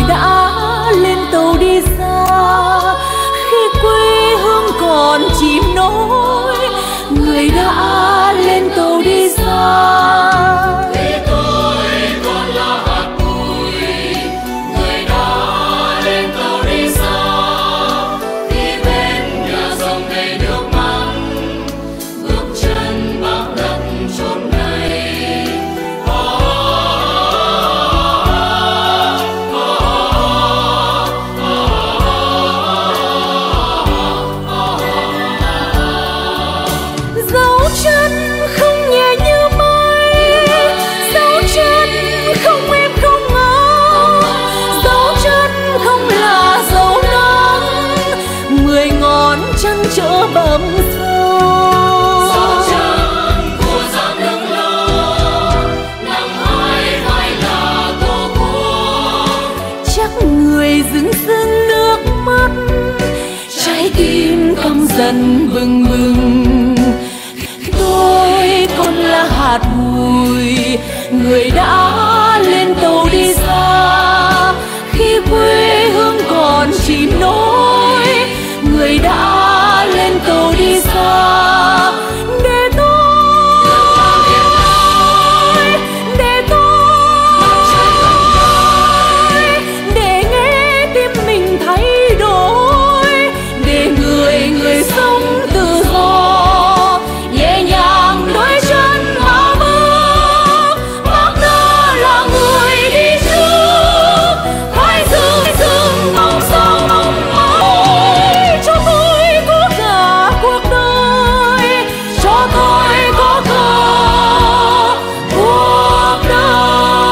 đã lên tàu đi xa, khi quê hương còn chìm nổi, người đã lên tàu đi xa. Khi tôi còn là hạt bụi, người đã lên tàu đi xa. Khi bên nhà dòng đầy nước mắt, bước chân bạc đất chốn này. Dấu chân không nhẹ như mây, dấu chân không êm không ngóng, dấu chân không là dấu nắng, 10 ngón chân chở bầm sâu. Dấu chân của dáng nước lơ, năm hai là Tổ quốc. Chắc người rưng rưng nước mắt, trái tim căm dần bừng bừng. Tôi còn là hạt bụi, người đã lên tàu đi xa. Khi quê hương còn chìm nổi, người đã lên tàu đi xa. Để để nghe tim mình thay đổi, để người sống tự do, nhẹ nhàng đôi chân mà bước. Bác đã là người đi trước, phải dừng mong sao mong mỏi. Cho tôi có cả cuộc đời, cho tôi có cả cuộc đời.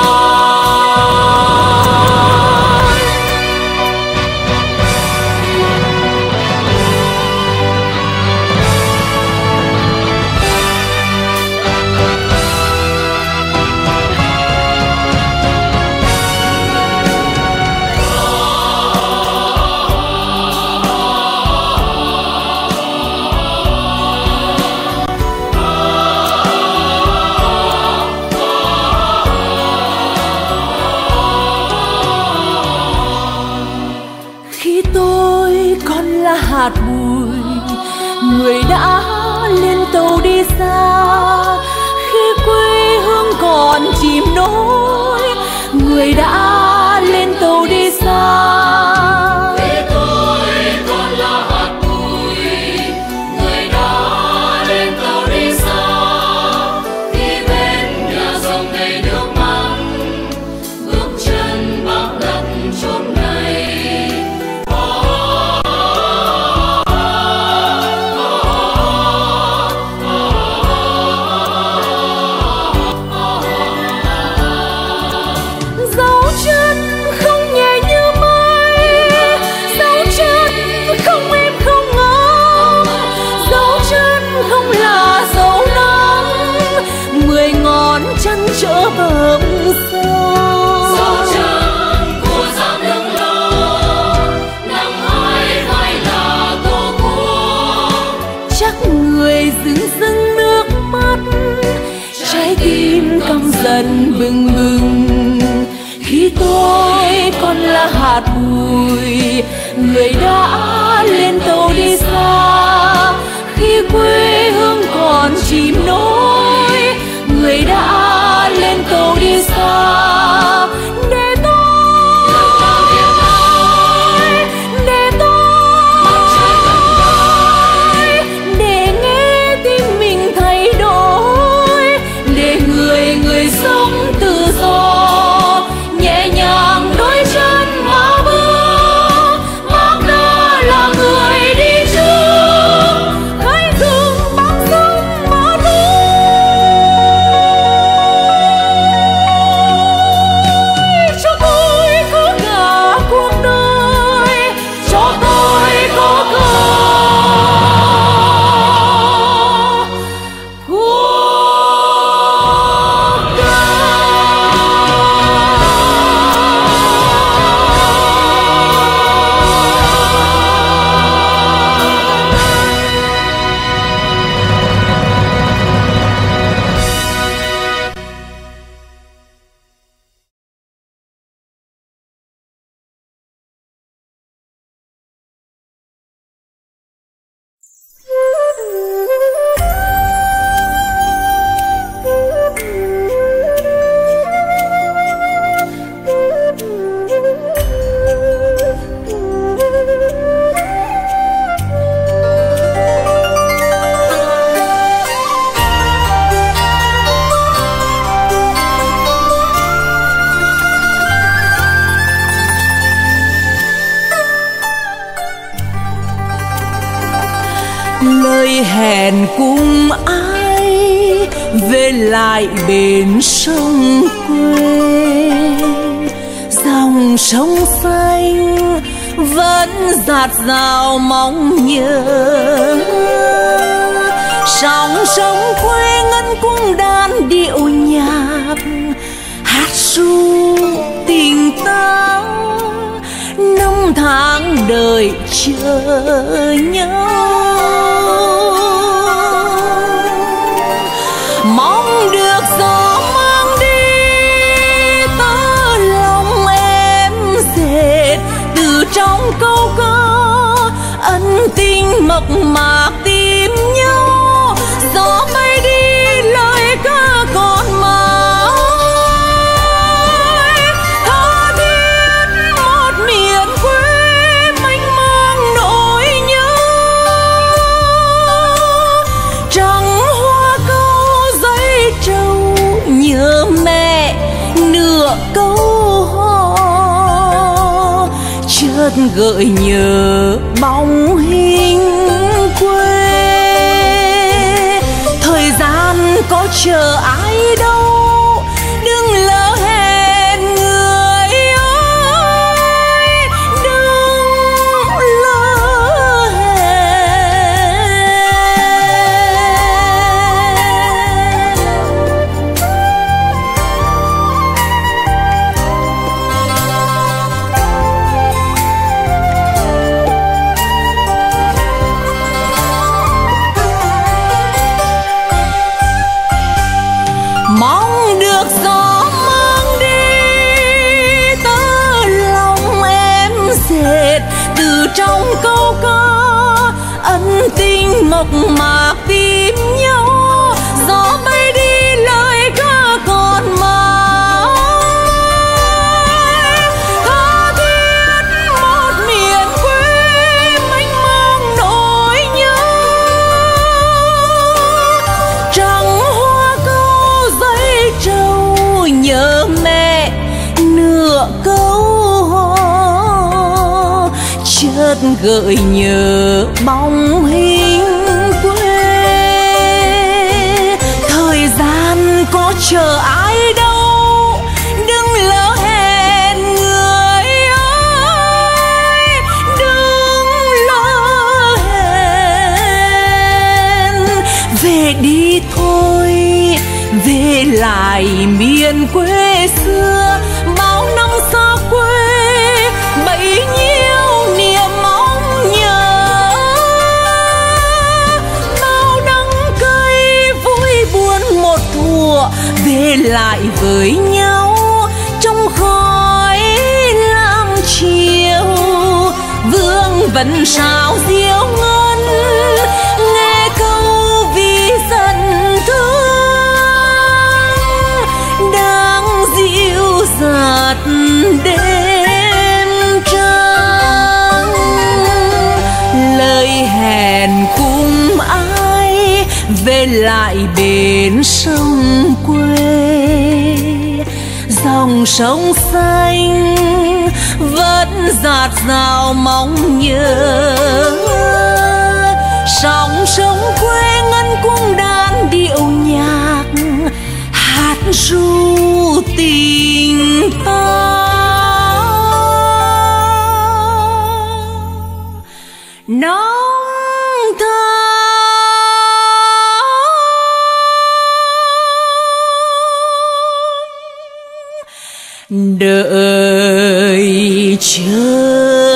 Khi tôi còn là hạt bụi, người đã lên tàu đi xa. Khi quê hương còn chìm nổi, người đã lên tàu đi xa. Khi tôi còn là hạt bụi, người đã lên tàu đi xa. Khi bên nhà dòng đầy nước mắt, bước chân bạc đất chốn này. Dấu chân không nhẹ như mây, dấu chân không êm không ngóng, dấu chân không là dấu nắng, 10 ngón chân chở bầm sâu. Dấu chân của dáng nước lơ, năm hai là Tổ quốc. Chắc người rưng rưng nước mắt, trái tim căm dần bừng bừng. Khi tôi còn là hạt bụi, người đã lên tàu đi xa. Khi quê hương còn chìm nổi, người đã lên tàu đi xa. Để để nghe tim mình thay đổi, để người sống tự do, nhẹ nhàng đôi chân mà bước. Bác đã là lời hẹn cùng ai về lại bến sông quê. Dòng sông xanh vẫn dạt dào mong nhớ, sóng sông quê ngân cung đàn điệu nhạc, hát ru tình ta năm tháng đợi chờ nhau. Mong được gió mang đi tơ lòng em dệt, từ trong câu ca ân tình mộc mạc tìm nhau. Gió bay đi lời ca còn mãi, tha thiết một miền quê mênh mang nỗi nhớ. Trăng hoa câu giấy trầu nhớ mẹ nửa câu hò, chợt gợi nhớ bóng hình quê. Thời gian có chờ ai đâu, đừng lỡ hẹn người ơi, đừng lỡ hẹn. Mong được gió mang đi tơ lòng em dệt, từ trong câu ca ân tình mộc mạc tìm nhau. Gió bay đi lời ca còn mãi, tha thiết một miền quê mênh mang nỗi nhớ. Trăng hoa câu giấy trầu nhớ mẹ nửa câu hò, chợt gợi nhớ bóng hình quê. Thời gian có chờ ai đâu, đừng lỡ hẹn người ơi, đừng lỡ hẹn. Về đi thôi, về lại miền quê xưa, bao năm xa quê bấy nhiêu niềm mong nhớ. Bao đắng cay vui buồn một thuở, về lại với nhau trong khói lam chiều. Vương vấn sao diệu ngân, nghe câu vì dân thương đang dịu dạt đêm trăng. Lời hẹn cùng ai về lại bến sông quê. Dòng sông xanh vẫn dạt dào mong nhớ, sóng sông quê ngân cung đàn điệu nhạc, hát ru tình ta nóng thang đợi chờ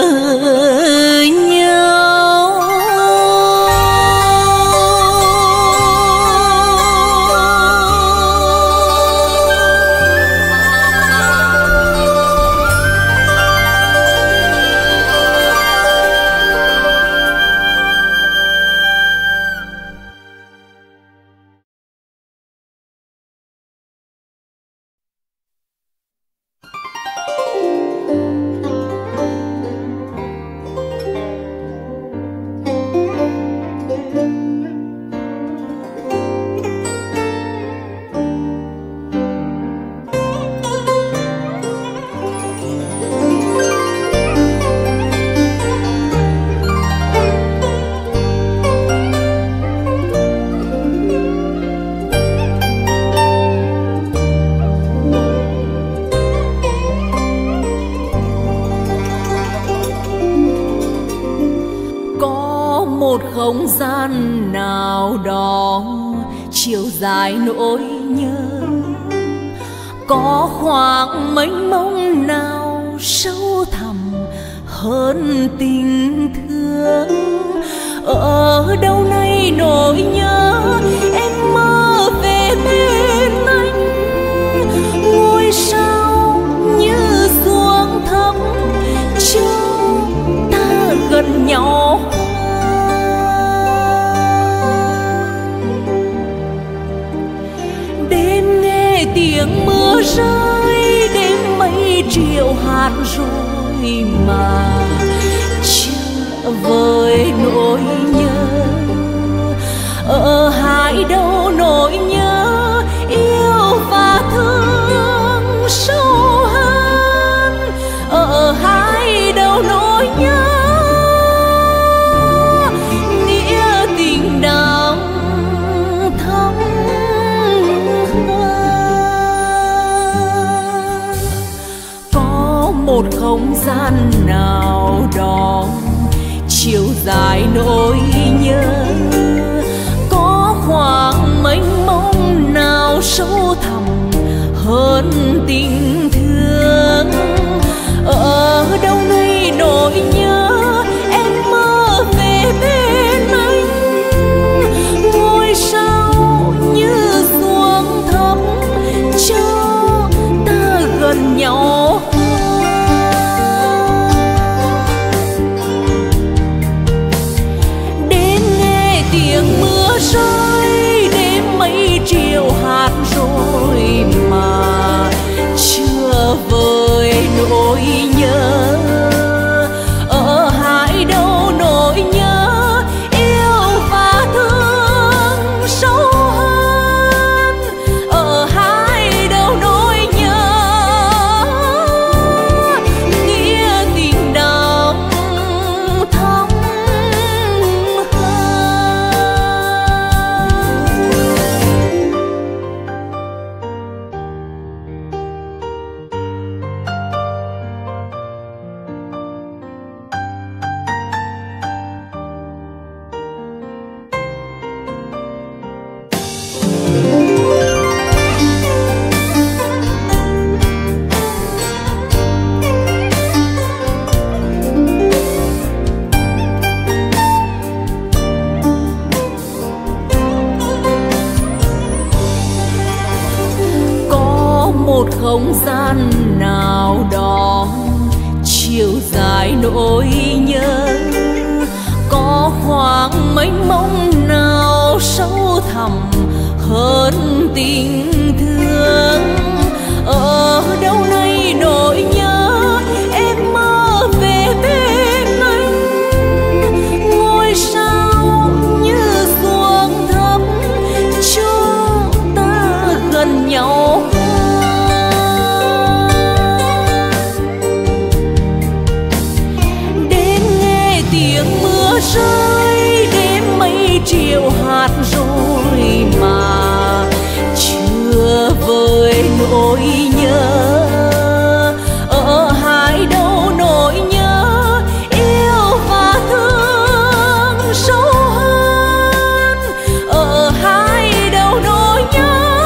nhau. gian nào đó chiều dài nỗi nhớ, có khoảng mênh mông nào sâu thẳm hơn tình thương. Ở đâu nay nỗi nhớ em mơ về bên anh, ngôi sao như xuống thấp cho ta gần nhau. Đêm nghe tiếng mưa rơi, đêm mây triệu hạt rồi mà chưa với nỗi nhớ. Ở hai đâu nỗi nhớ yêu và thương sâu hơn, ở hai đâu nỗi nhớ nghĩa tình đậm thắm hơn. Có một không gian nào đó chiều dài nỗi nhớ, có khoảng mênh mông nào sâu thẳm hơn tình thương. Ở đâu nay nỗi nhớ em mơ về bên anh, ngôi sao như xuống thấp cho ta gần nhau. Tiếng mưa rơi, đêm mây triệu hạt rồi mà chưa vơi nỗi nhớ. Ở hai đâu nỗi nhớ yêu và thương sâu hơn, ở hai đâu nỗi nhớ nghĩa tình đậm thắm. Một không gian nào đó chiều dài nỗi nhớ, có khoảng mênh mông nào sâu thẳm hơn tình thương. Ở đâu nay nỗi nhớ em mơ về bên anh, ngôi sao như xuống thấp cho ta gần nhau. Tiếng mưa rơi, đêm mây triệu hạt rồi mà chưa vơi nỗi nhớ. Ở hai đâu nỗi nhớ yêu và thương sâu hơn, ở hai đâu nỗi nhớ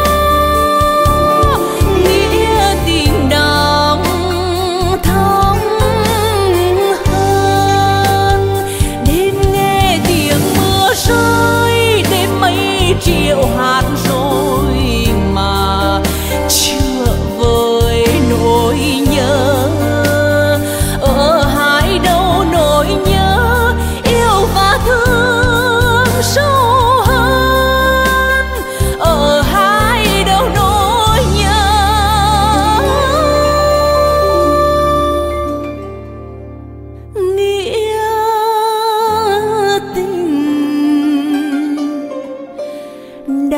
nghĩa tình đậm thắm. Rơi đêm mây triệu hạt rồi mà chưa vơi nỗi nhớ. Ở hai đâu nỗi nhớ yêu và thương sâu hơn, ở hai đâu nỗi nhớ nghĩa tình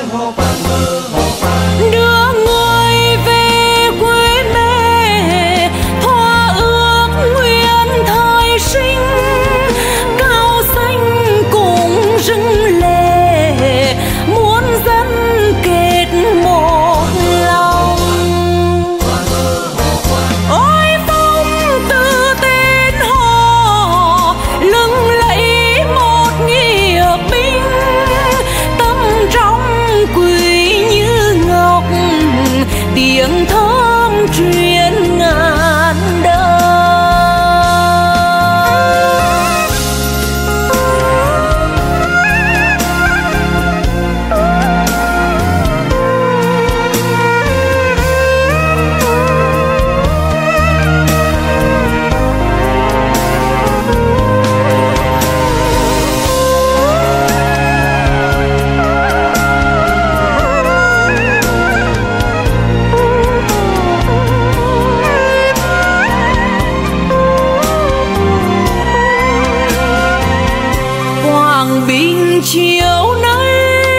sang hồ Phan mơ hồ Phan. Đưa người về quê mẹ thỏa ước nguyện thời sinh, cao xanh cùng rừng lệ muôn dân kết một lòng. Ôi phong từ tên họ lừng lẫy một nghĩa binh, tâm trong quý như ngọc, tiếng thơm truyền ngàn đời. Quảng Bình chiều nay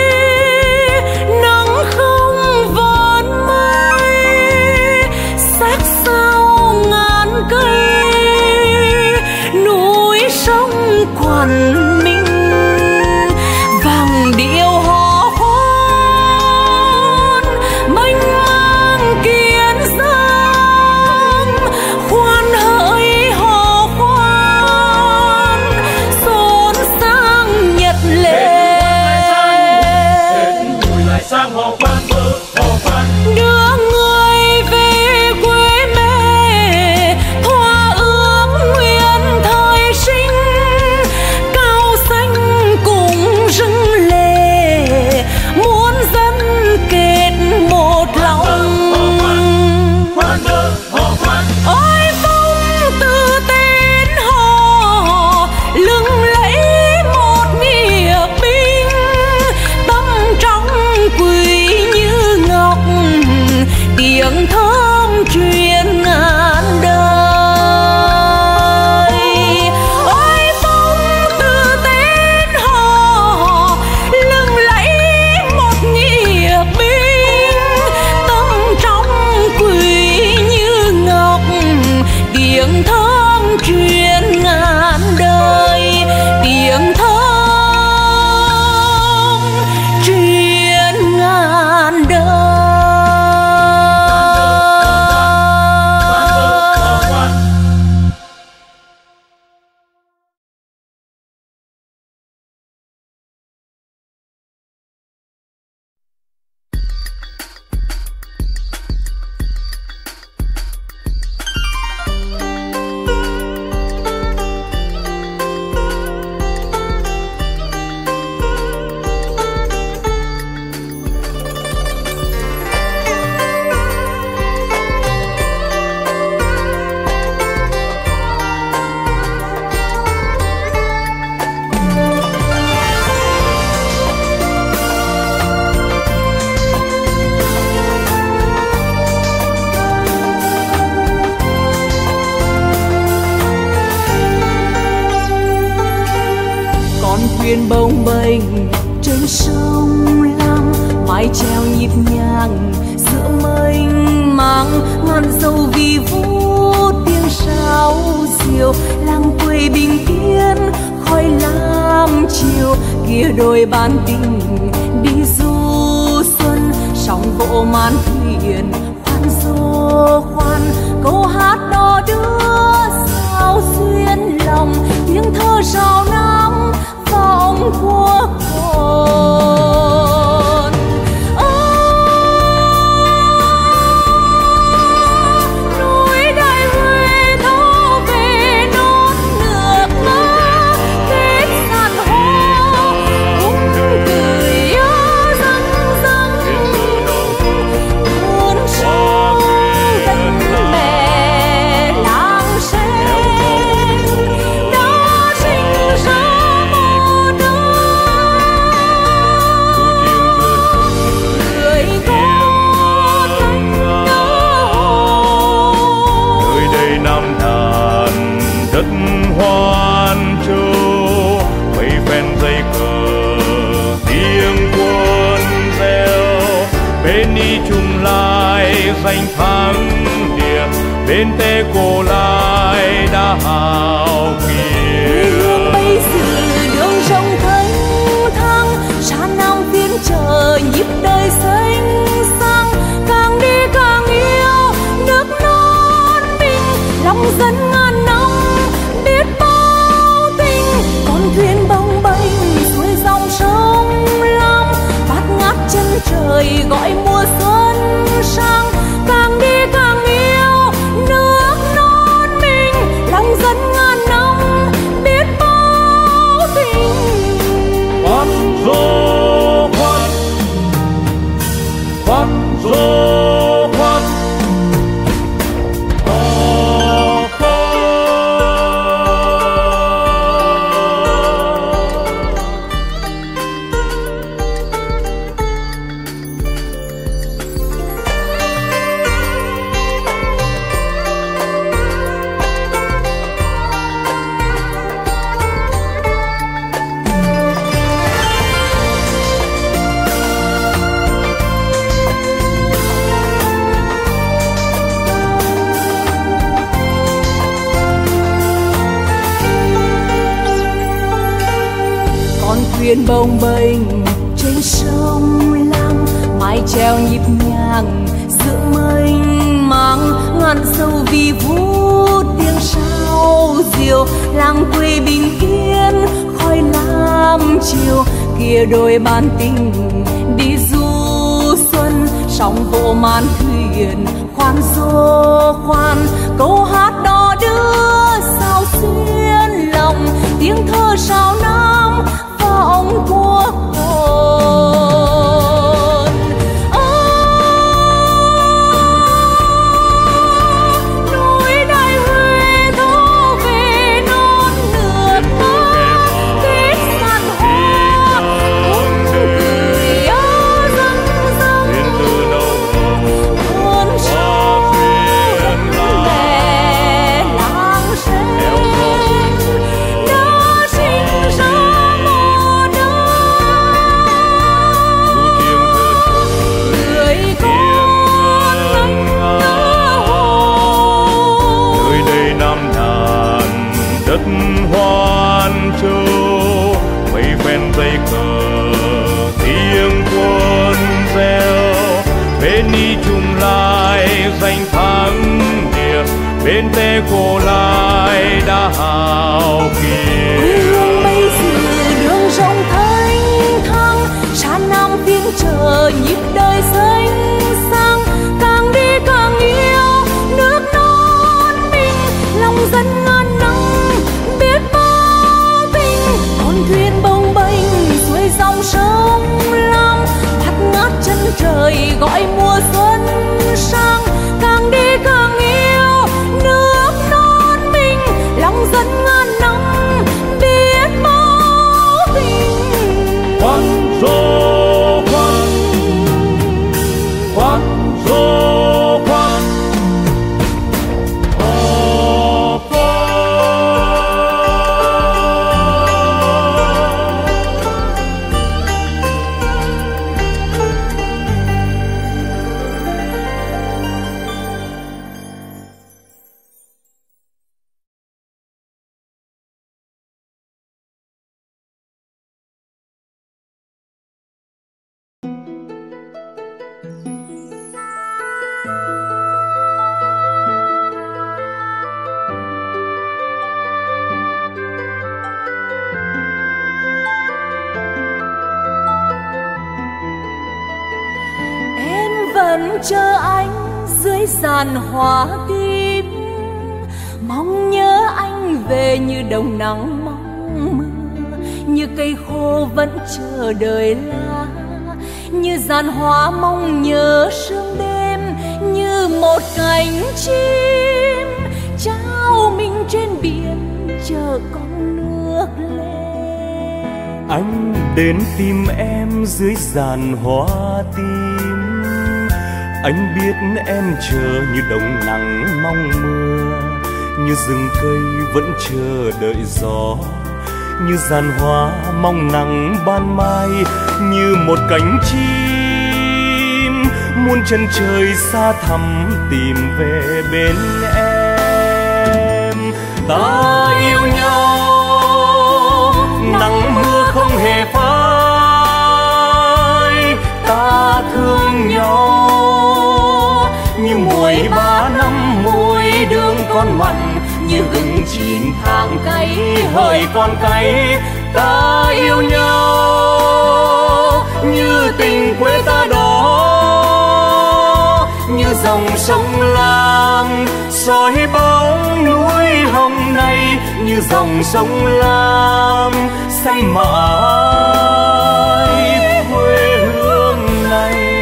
nắng không vấn mây, sắc sao ngàn cây, núi sông Quảng Ninh vàng điệu hò khoan, mênh mang kiến giang khoan hỡi hò khoan, xôn sang nhật lệ. Sang hồ Phan mơ hồ Phan. Đưa người về quê mẹ thỏa ước nguyện thời sinh, cao xanh cùng rừng lệ muôn dân kết một lòng. Phan mơ hồ Phan. Ôi phong từ tên họ lừng lẫy một nghĩa binh, tâm trong quý như ngọc, tiếng thơm truyền ngàn đời. Ôi phong từ tên họ lừng lẫy một nghĩa binh, tâm trong quý như ngọc, tiếng thơm truyền ngàn đời, tiếng thơm truyền ngàn đời. Thuyền bồng bềnh trên sông Lam, mái chèo nhịp nhàng giữa mênh mang, ngàn dâu vi vũ tiếng sáo diều, làng quê bình yên khói lam chiều, kia đôi ban tình đi du xuân, sóng vỗ màn thuyền khoan dô khoan, câu hát đò đưa sao xuyên lòng, tiếng thơ rào nam vọng của hồn. Núi Đại Huế thâu về nốt nước mắt, kết sàn hoa cũng cười răng răng, muôn sông đất mẹ làng sen đã sinh ra một đôi bên đi chung lại danh thắng địa, bên tê cô lại đã hào kiệt. Hương bây giờ đường rộng thênh thang, xa Nam phiên chờ nhịp đời xanh sang, càng đi càng yêu nước non mình, lòng dân ngàn năm biết bao tình. Con thuyền bồng bềnh xuôi dòng sông Lam, bát ngát chân trời gọi mùa xuân sang, càng đi càng yêu nước non mình, lòng dân ngàn năm biết bao tình. Khoác rô khoác, khoác rô khoác, thuyền bồng bềnh trên sông Lam, mái chèo nhịp nhàng giữa mênh mang, ngàn sâu vi vũ tiếng sao diều, làng quê bình yên khói lam chiều. Kia đôi ban tình đi du xuân, sóng vỗ màn thuyền khoan xô khoan, câu hát đò đưa sao xuyên lòng, tiếng thơ sao Nam vọng quốc hồn. Núi Đại Huế thô về non nước mắt, kết san hoa cũng cười dâng dâng, hôn sâu mẹ làng sen đã sinh ra một người con nở hồn. nơi đây Nam Đàn đất hoan châu, mây ven dây cờ tiếng quân reo, bên đi chung lại danh thắng địa, bên tê cô lại đã hào kiệt. Quê hương bây giờ đường rộng thênh thang, xa Nam phiên chờ nhịp đời xanh sang, càng đi càng yêu nước non mình, lòng dân ngàn năm biết bao tình. Con thuyền bồng bềnh xuôi dòng sông Lam, bát ngát chân trời gọi mùa xuân sang, càng đi càng yêu nước non mình, lòng dân ngàn năm biết bao tình. Khoác rô khoác, khoác rô khoác, vẫn chờ anh dưới giàn hoa kim, mong nhớ anh về như đồng nắng mong mưa, như cây khô vẫn chờ đợi lá, như giàn hoa mong nhớ sương đêm, như một cánh chim trao mình trên biển chờ con nước lên. anh đến tìm em dưới giàn hoa tim, anh biết em chờ như đồng nắng mong mưa, như rừng cây vẫn chờ đợi gió, như giàn hoa mong nắng ban mai, như một cánh chim muôn chân trời xa thẳm tìm về bên em. Ta yêu nhau, nắng mưa không hề phai. Ta thương nhau như muối 3 năm muối đường con mặn, như gừng 9 tháng cay hỡi con cay. Ta yêu nhau như tình quê ta đó, như dòng sông Lam soi bóng núi hồng này, như dòng sông Lam say mãi quê hương này.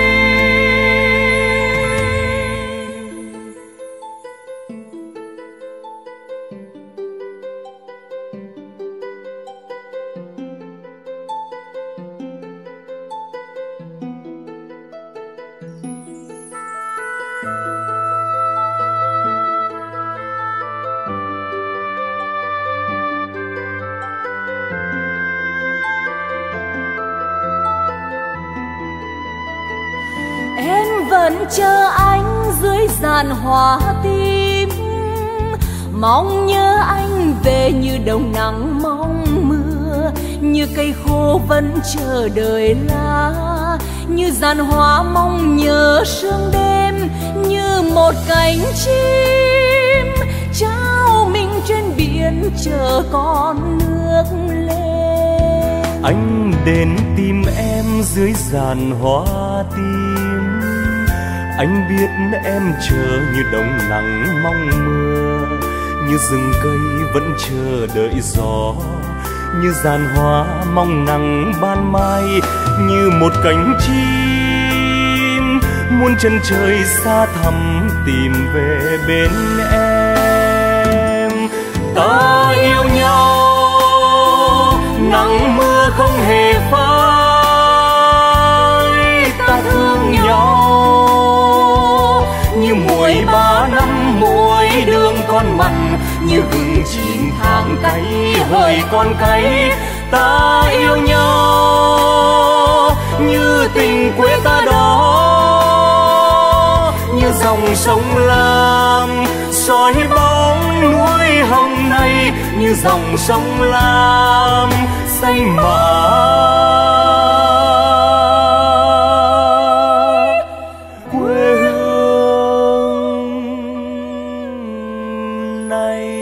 Vẫn chờ anh dưới giàn hoa tím, mong nhớ anh về như đồng nắng mong mưa, như cây khô vẫn chờ đợi lá, như giàn hoa mong nhớ sương đêm, như một cánh chim trao mình trên biển chờ con nước lên. Anh đến tìm em dưới giàn hoa tím, anh biết em chờ như đồng nắng mong mưa, như rừng cây vẫn chờ đợi gió, như giàn hoa mong nắng ban mai, như một cánh chim muôn chân trời xa thẳm tìm về bên em. Ta yêu nhau, nắng mưa không hề phai. Ta thương nhau như muối 3 năm muối đường con mặn, như gừng 9 tháng cay hỡi con cay. Ta yêu nhau như tình quê ta đó, như dòng sông Lam soi bóng núi hồng này, như dòng sông Lam say mãi quê hương này.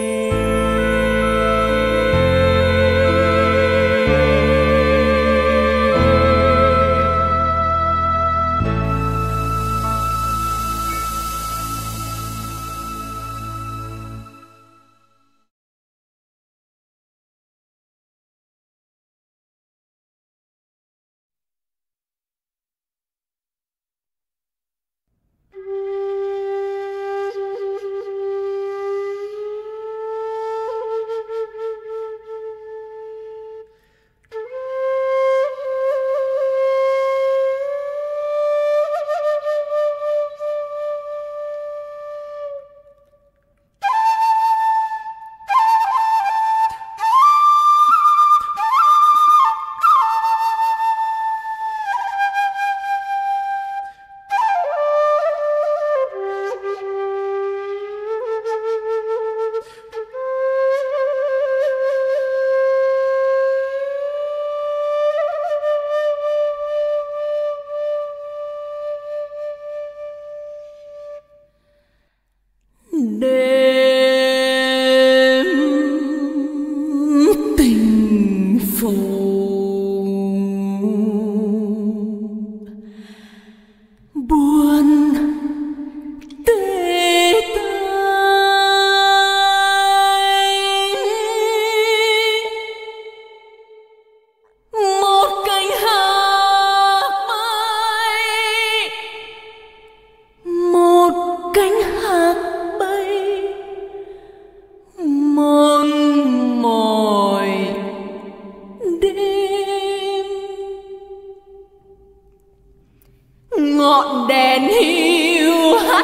ngọn đèn hiu hắt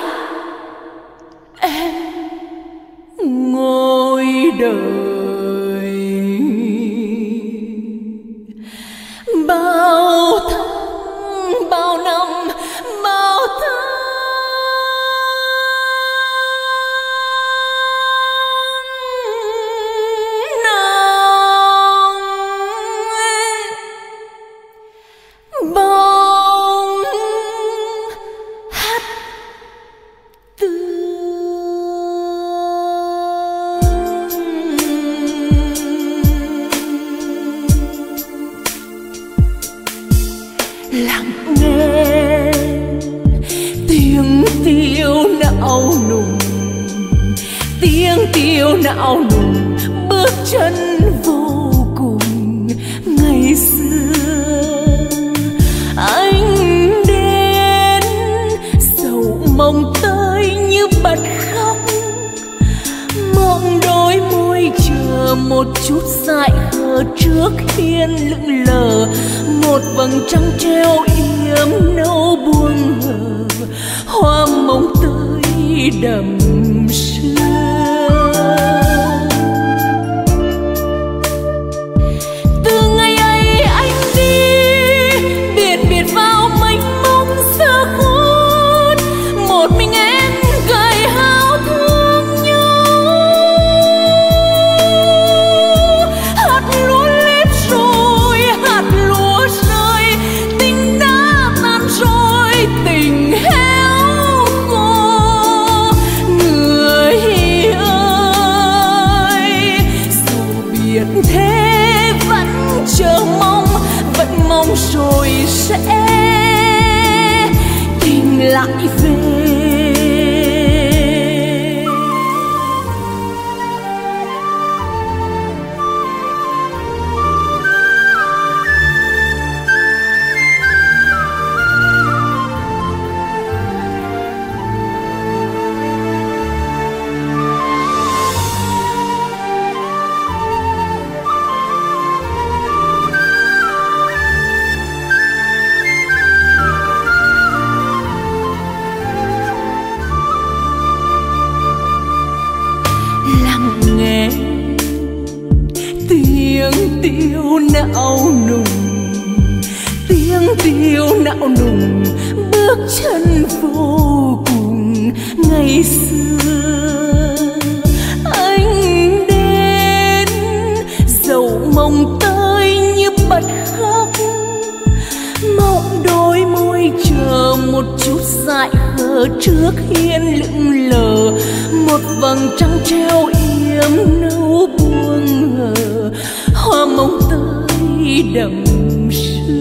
em ngồi đợi bao tháng bao năm bao tháng điệu não nùng bước chân vô cùng ngày xưa. Anh đến sầu mộng tới như bật khóc, mộng đôi môi chờ một chút dại khờ trước hiên lững lờ một vầng trăng treo yếm nâu buông hờ hoa mộng tới đầm sương. Từ ngày ấy anh đi biệt biệt vào mênh mông xa khuất, một mình em gầy hao thương nhau. Hạt lúa lép rồi hạt lúa rơi, tình đã tan rồi tình héo khô. Người ơi dù biết thế vẫn chờ mong, vẫn mong rồi sẽ tìm lại về. Lắng nghe tiếng tiêu não nùng, tiếng tiêu não nùng bước chân vô cùng ngày xưa. Anh đến dẫu mong tới như bật khóc, mộng đôi môi chờ một chút dại khờ trước hiên lững lờ một vầng trăng treo yếm nâu buông hờ hoa mộng tới đầm sương.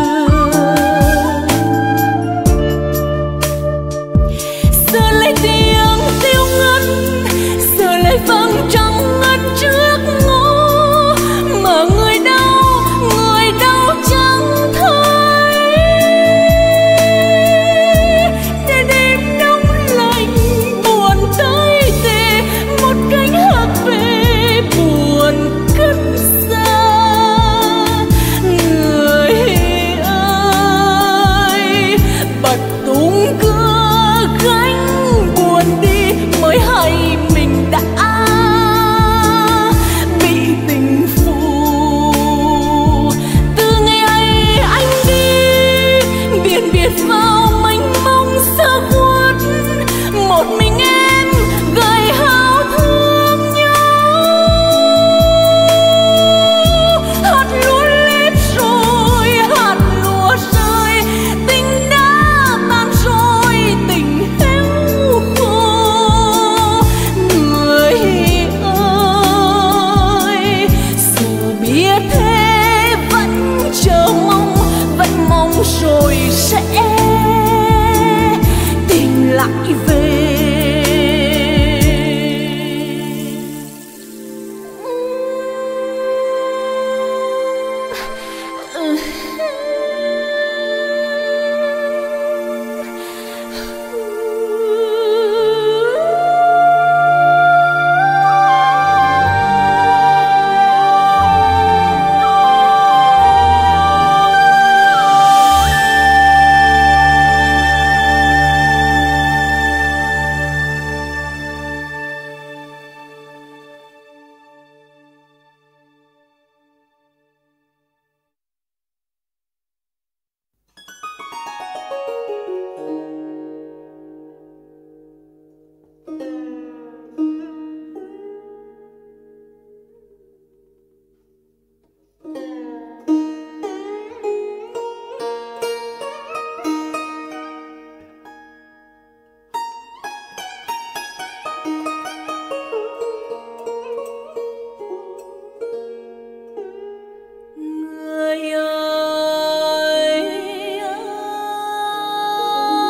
Giờ lấy tiếng tiêu ngân, giờ lấy vầng trăng ngân trước ngõ, mà người đau chẳng thấy. Để đêm đông lạnh buồn tới tê, một cánh hạc về buồn cất xa. Người ơi bật tung cưa gánh buồn đi mới hay mình đã bị tình phù. Từ ngày ấy anh đi biệt biệt vào mênh mông xa khuất, một mình em gầy hao thương nhau. Hạt lúa lép rồi hạt lúa rơi, tình đã tan rồi tình héo khô. Người ơi dù biết thế vẫn chờ mong, vẫn mong rồi sẽ tìm lại về.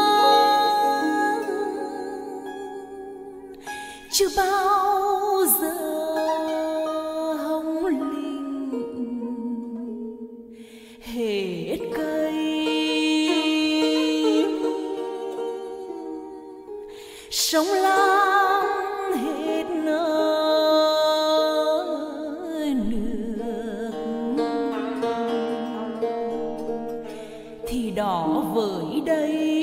chưa bao giờ sông Lam hết nước thì đỏ với đây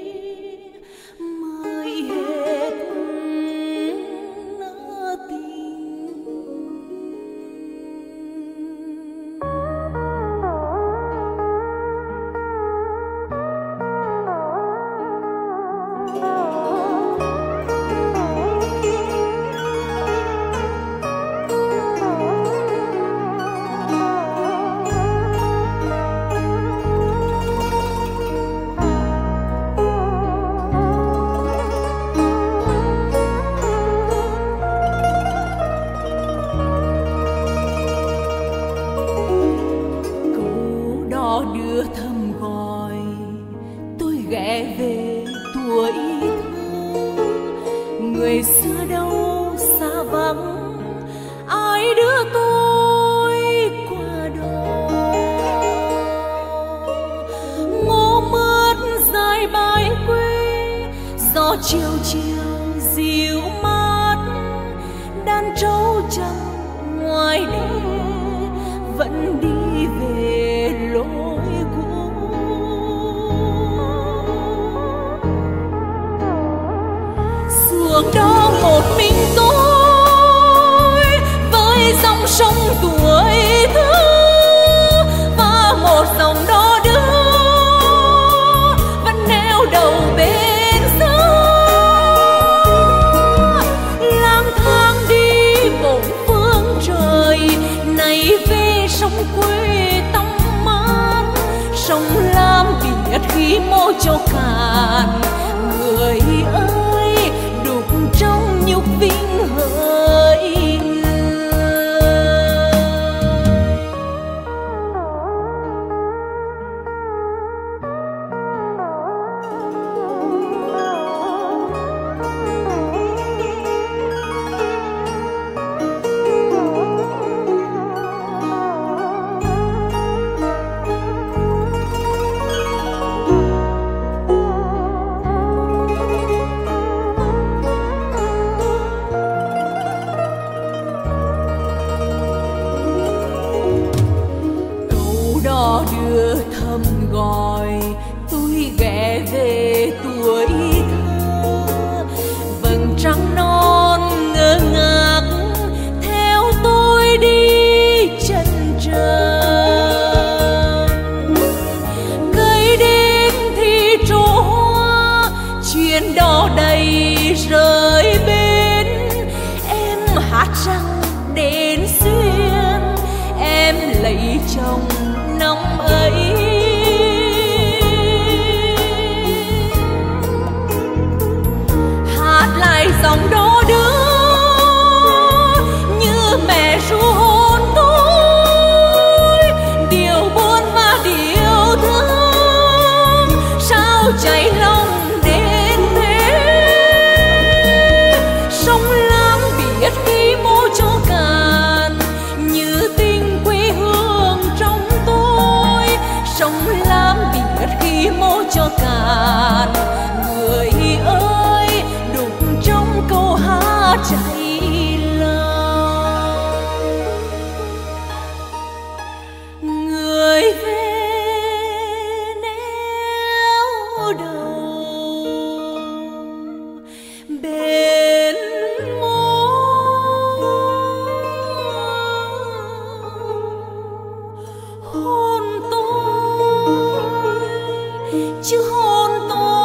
mới hết tình. Đưa thầm gọi tôi ghé về tuổi thơ, người xưa đâu xa vắng, ai đưa tôi qua đó. Ngô mướt dài bãi quê, gió chiều chiều dịu mát, đàn trâu trắng ngoài đây vẫn đi về lối cũ. Xuồng đó một mình tôi với dòng sông tuổi thơ, và một dòng đò đưa vẫn neo đầu bên sông. Lang thang đi bốn phương trời này về sông quê tăm mát, sông Lam biết khi mô cho cạn. Người ơi đục trong nhục vinh hỡi đưa thầm gọi tôi ghé về tuổi thơ. Vầng trăng non ngơ ngác theo tôi đi chân trời. Cây đến thì trổ hoa, chuyện đò đầy rơi bên. Em hát rằng đến xuyên, em lấy chồng năm ấy. Hát lại dòng đó đưa như mẹ ru hôn tôi, điều buồn và điều thương sao cháy lòng đến thế. Sông Lam biết khi mô cho cạn, như tình quê hương trong tôi. Sông Lam biết khi mô cho cạn, người ơi đục trong câu hát cháy lòng. Người về neo đầu bên hôn tôi chứ hôn tôi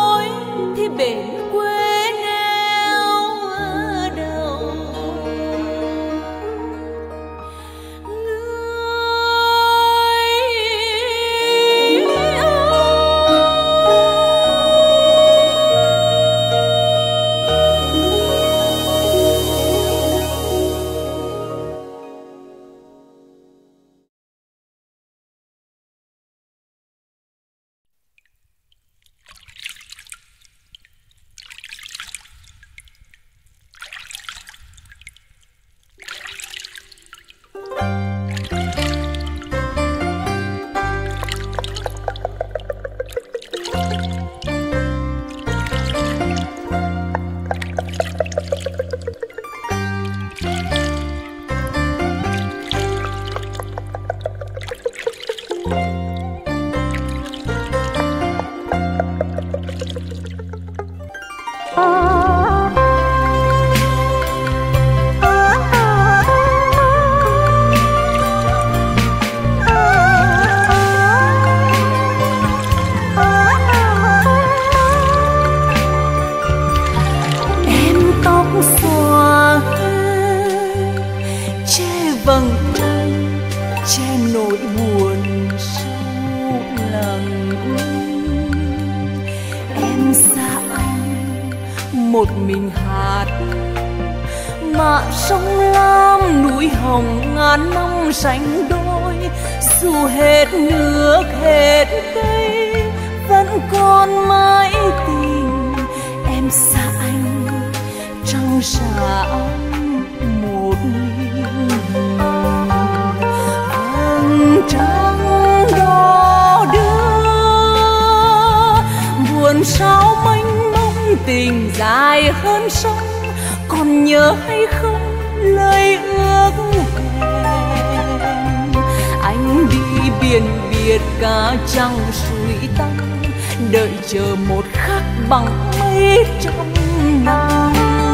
một mình hát. Mà sông Lam núi Hồng ngàn năm sánh đôi, dù hết nước hết cây vẫn còn mãi tình em xa anh trong xa một mình. Vầng trăng đỏ đưa buồn sao mênh mông tình dài hơn sông, còn nhớ hay không lời ước hẹn. Anh đi biển biệt cả trăng suối tăm, đợi chờ một khắc bằng mây trong năm.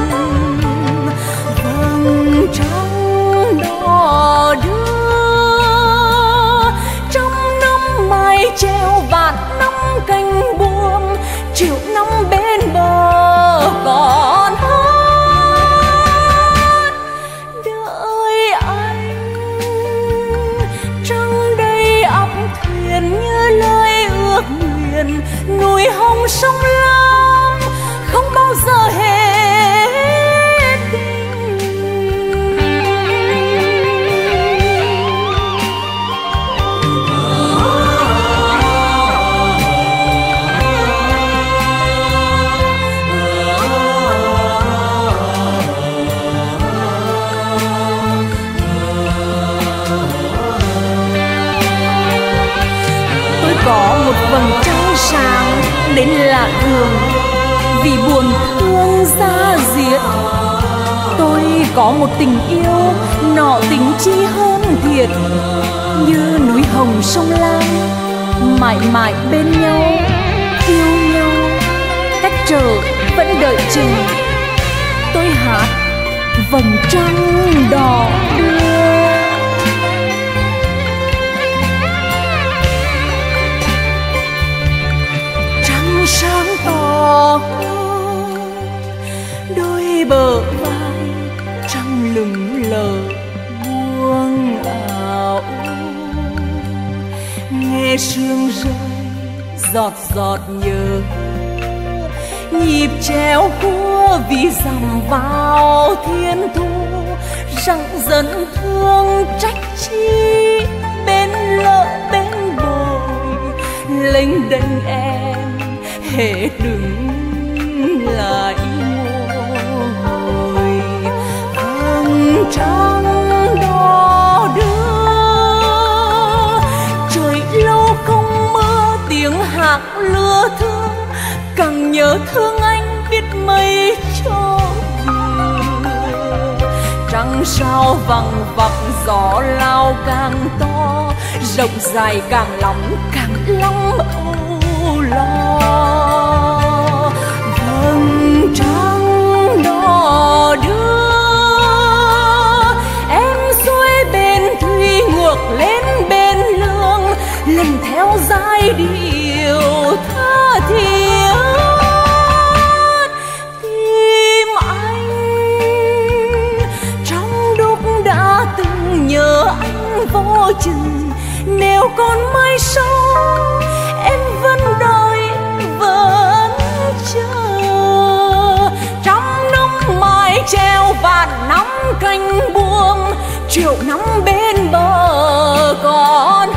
Vầng trăng đỏ đưa trong năm mai treo vạn năm cánh buông, triệu năm bên bờ còn hát đợi anh. Trăng đầy óc thuyền như lời ước nguyện, núi Hồng sông Lam không bao giờ hết tình. Tôi có một vầng trăng sáng đến lạ thường, vì buồn thương ra diệt. Tôi có một tình yêu nọ tình chi hơn thiệt, như núi Hồng sông Lam mãi mãi bên nhau yêu nhau, cách trở vẫn đợi chờ. Tôi hát vầng trăng đỏ đưa. Trăng sáng tỏ đôi bờ vai, trăng lững lờ buông ảo. Nghe sương rơi giọt giọt nhớ, nhịp treo cua vì dằm vào thiên thu. Răng dần thương trách chi bên lỡ bên bồi, lênh đênh em hễ đừng lại ngồi. Vầng trăng đỏ đưa trời lâu không mơ tiếng hát lưa thưa, càng nhớ thương anh biết mấy cho vừa. Trăng sao vằng vặc gió lao càng to, rộng dài càng lắm âu lo. Vầng trăng đỏ đưa em xuôi bên thủy ngược lên bên lương, lần theo giai điệu tha thiết tìm anh. Trong lúc đã từng nhớ anh vô chừng, nếu còn mai sau em vẫn đợi vẫn chờ. Trăm năm mãi treo vạn năm cánh buông, triệu năm bên bờ còn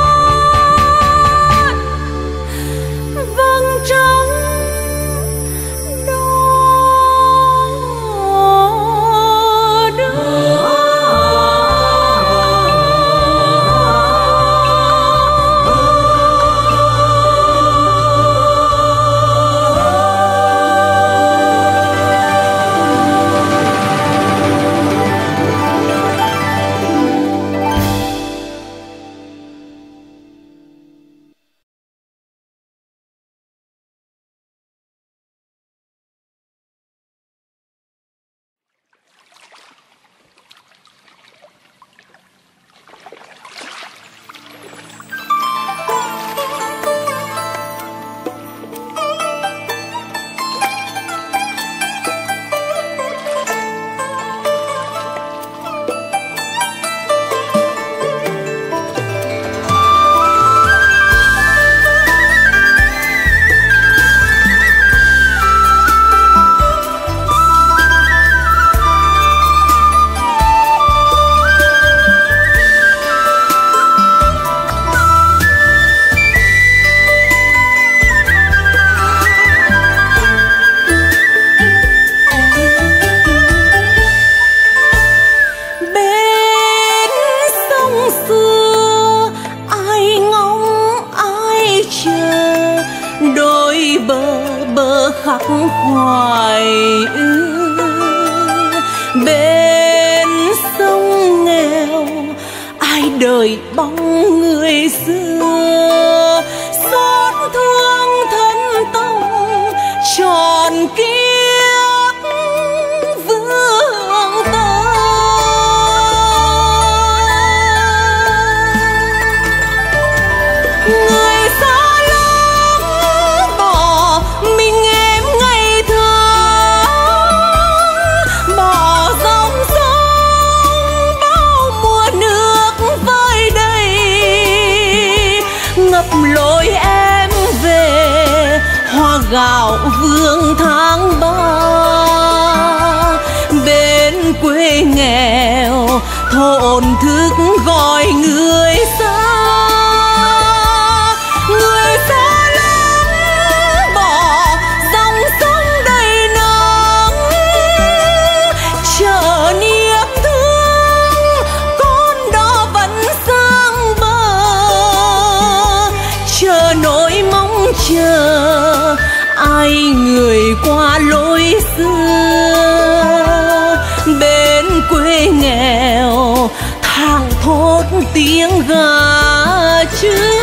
hát vầng trăng đỏ đưa. bờ khắc khoải. Bên sông nghèo ai đời bóng người xưa, xót thương thân tông tròn kiếp vương tơ. Người xa lắm bỏ mình em ngày thơ, bỏ dòng sông bao mùa nước vơi đầy, ngập lối em về hoa gạo vương tháng ba. Bên quê nghèo thổn thức gọi người xa, người xa lắm bỏ dòng sông đầy nắng, chờ niềm thương con đó vẫn sang bờ, chờ nỗi mong chờ ai người qua lối xưa. Bên quê nghèo thang thốt tiếng gà trưa.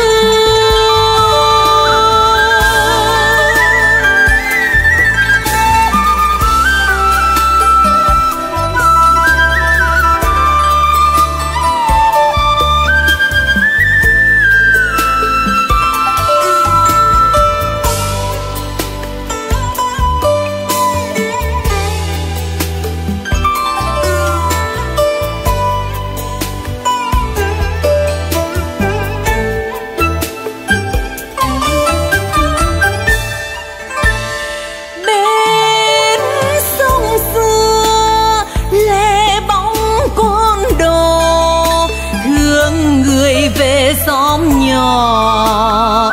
Xóm nhỏ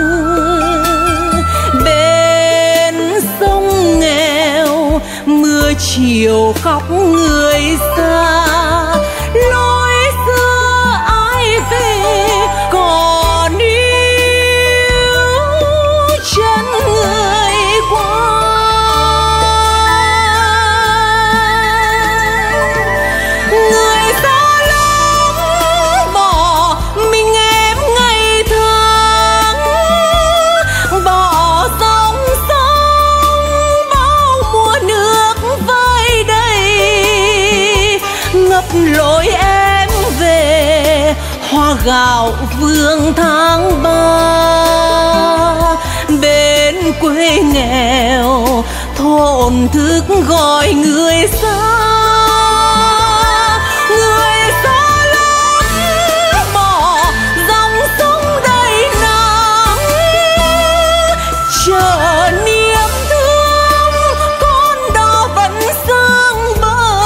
bên sông nghèo, mưa chiều khóc người xa. Lối xưa ai về còn yêu chân người qua. Người xa lắm bỏ mình em ngày tháng, bỏ dòng sông bao mùa nước vơi đầy, ngập lối em về hoa gạo vương tháng ba. Bên quê nghèo thổn thức gọi người xa, người xa lắm bỏ dòng sông đầy nắng, chờ niềm thương con đó vẫn sang bờ,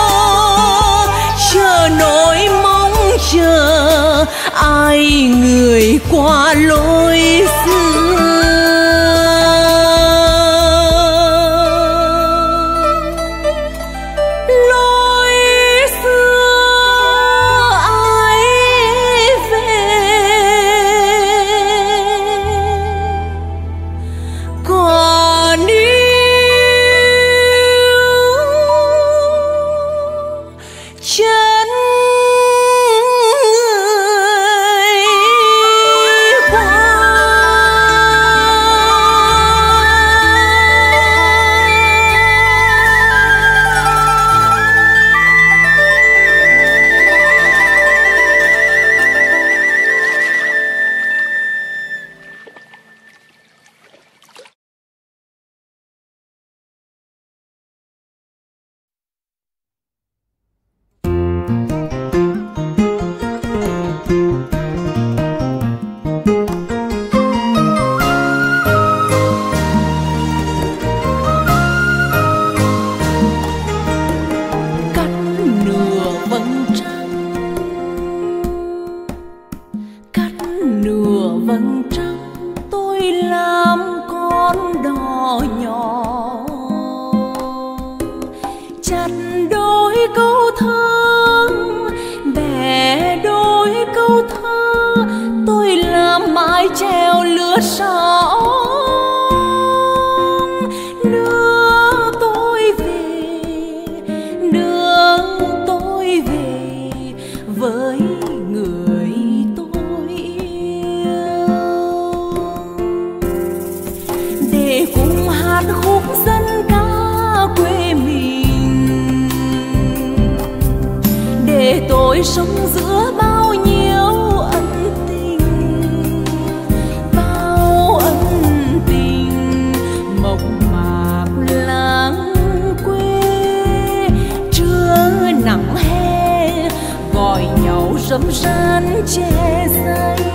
chờ nỗi mong chờ ai người qua lối xưa. Chân người qua. đôi sống giữa bao nhiêu ân tình, bao ân tình mộc mạc làng quê. Trưa nắng hè gọi nhau râm ran che xanh,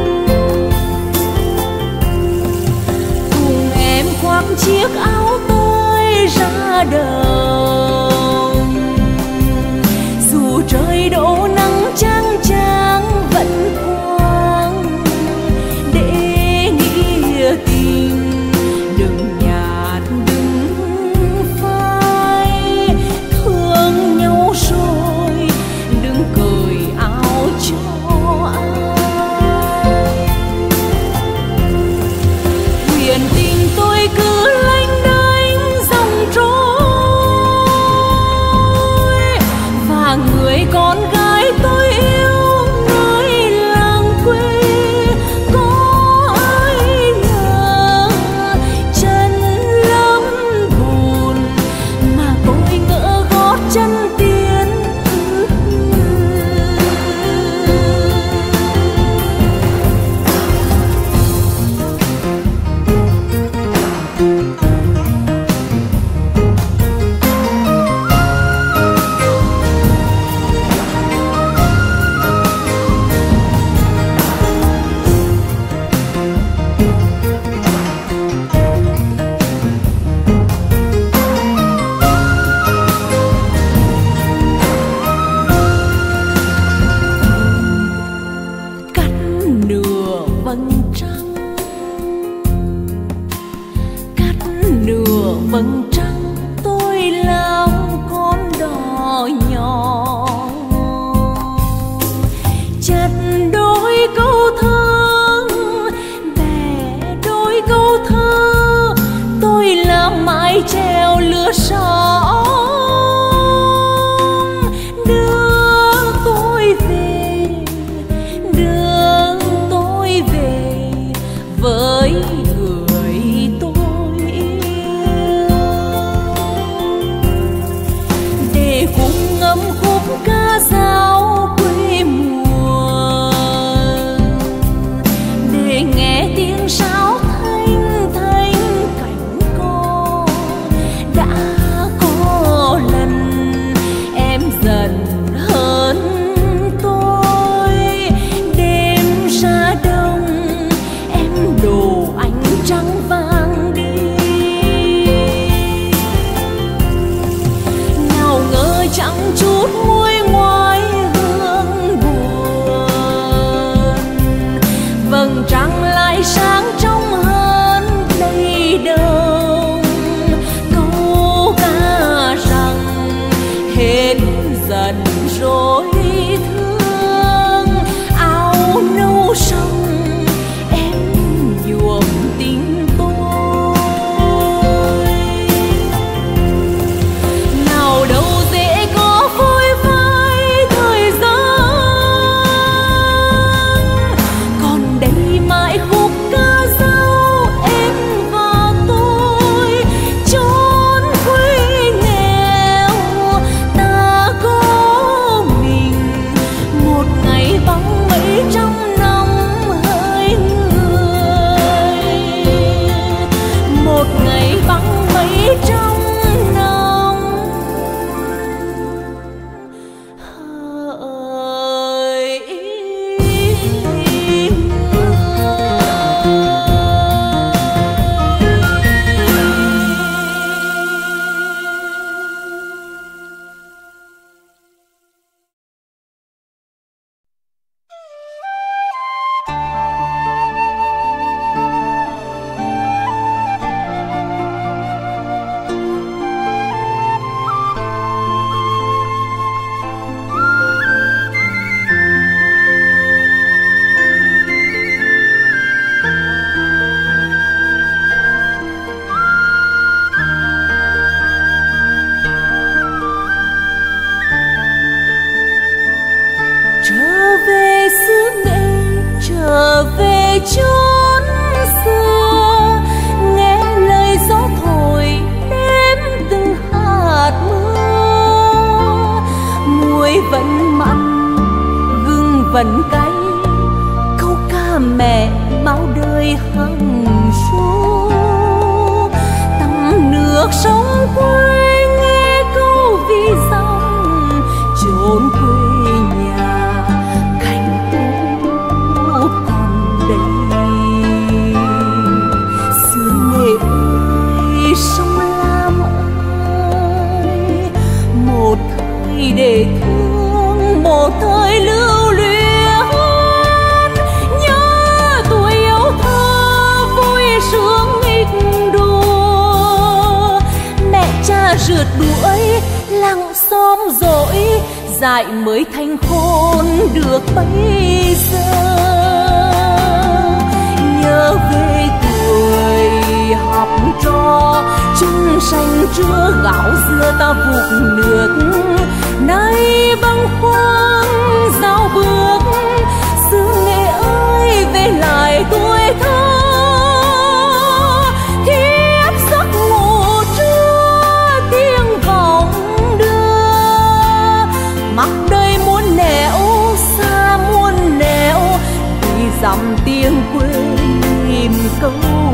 cùng em khoác chiếc áo tôi ra đồng. Dù trời đổ nắng chang chang vẫn quang, để nghĩa tình đừng nhạt đừng phai. Thương nhau rồi đừng cởi áo cho ai. Thuyền tình tôi cứ lênh đênh dòng trôi, và người con gái tôi yêu nơi làng quê. Có ai ngờ chân lắm buồn mà tôi ngỡ gót chân tiến. Vầng trăng tôi làm con đò nhỏ, chặt đôi câu thơ bè đôi câu thơ. Tôi làm mái chèo lửa sóng đưa tôi về, đưa tôi về với người tôi. Cùng ngâm khúc ca dao quê mùa, để nghe tiếng sáo thanh thanh cánh co đã có vẫn cay, câu ca mẹ bao đời hằng ru. Tắm nước sông quê nghe câu vi dòng, chốn quê nhà cánh cũ còn đây. Xứ Nghệ ơi sông Lam ơi, một thời để thương, một thời lưu luyến. Nhớ tuổi yêu thơ vui sướng nghịch đùa, mẹ cha rượt đuổi lặng xóm dỗi, dại mới thành khôn được bây giờ. Nhớ về tuổi học trò chung sành trưa gạo dưa ta vụt nước, nay bâng khuâng giao bước. Xứ Nghệ ơi về lại tuổi thơ, thiếp giấc ngủ trưa tiếng vọng đưa. Mặc đời muôn nẻo xa muôn nẻo, vì dặm tiếng quê tìm câu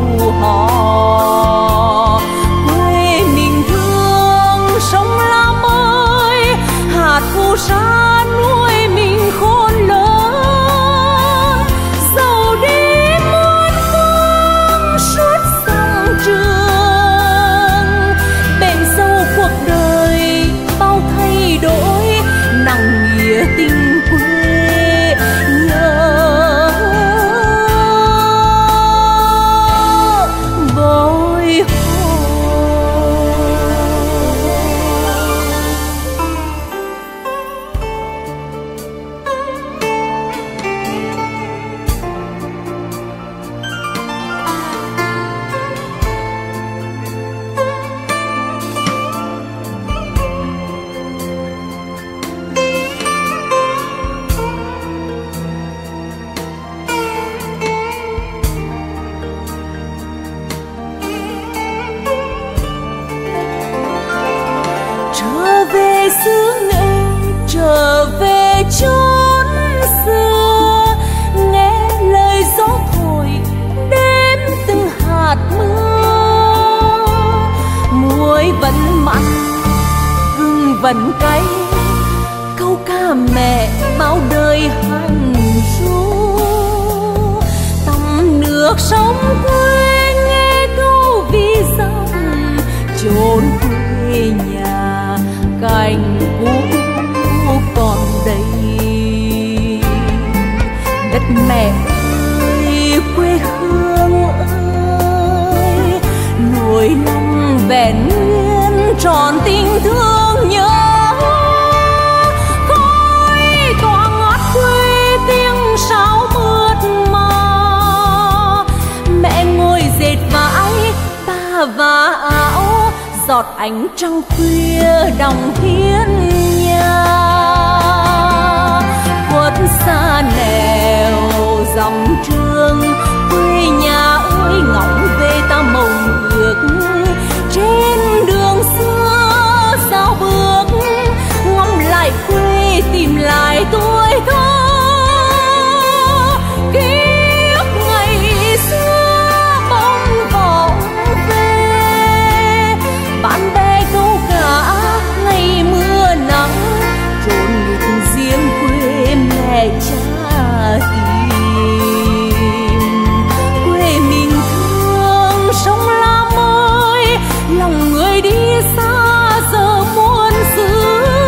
hò. Quê mình thương sông Lam ơi, hạt phù sa nuôi mình khôn lớn. Dẫu đi muôn phương suốt dòng trường, bền sâu cuộc đời bao thay đổi, nặng nghĩa tình quê nhớ bồi hồi. Trở về xứ Nghệ, trở về chốn xưa, nghe lời gió thổi đêm từng hạt mưa. Muối vẫn mặn, gừng vẫn cay, câu ca mẹ bao đời hằng ru. Tắm nước sông quê nghe câu vi dòng, chốn quê nhà cành cũ còn đây. Đất mẹ ơi quê hương ơi, nỗi lòng vẹn nguyên tròn tình thương nhớ. Khói tỏa ngát quê tiếng sáo mượt mà, mẹ ngồi dệt vải ta và áo, giọt ánh trăng khuya đồng hiên nhà. Khuất xa nẻo dòng trường, quê nhà ơi ngóng về ta mộng ước. Trên đường xưa sao bước, ngắm lại quê tìm lại tuổi thơ. Ký ức ngày xưa bóng vọng về, bạn bè câu cả ngày mưa nắng, trốn ngược riêng quê mẹ cha tìm. Quê mình thương sông Lam ơi, lòng người đi xa giờ muôn xứ.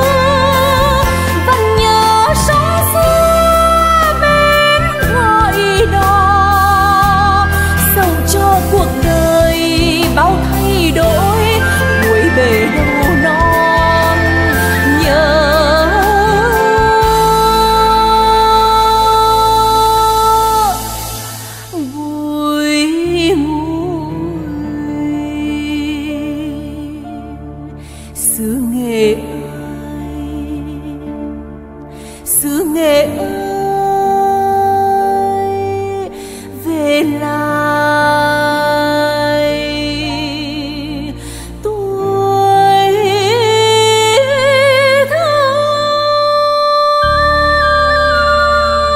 Vẫn nhớ sông xưa bên gọi đò, dẫu cho cuộc đời bao thay đổi, cuối bề đâu non nhớ. Vui ngùi xứ Nghệ ơi, xứ Nghệ ơi về lại tuổi thơ.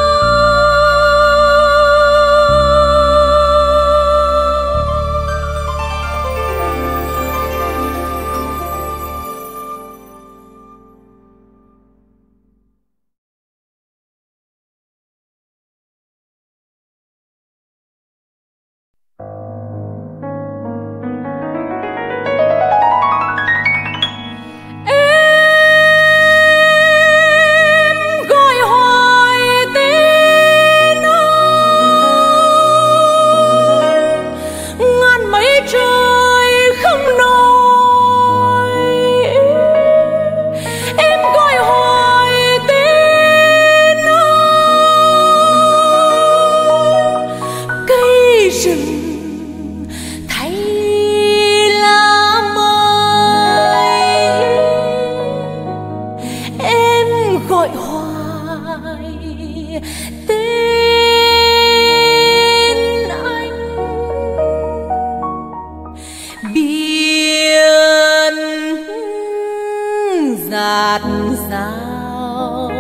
dạt dào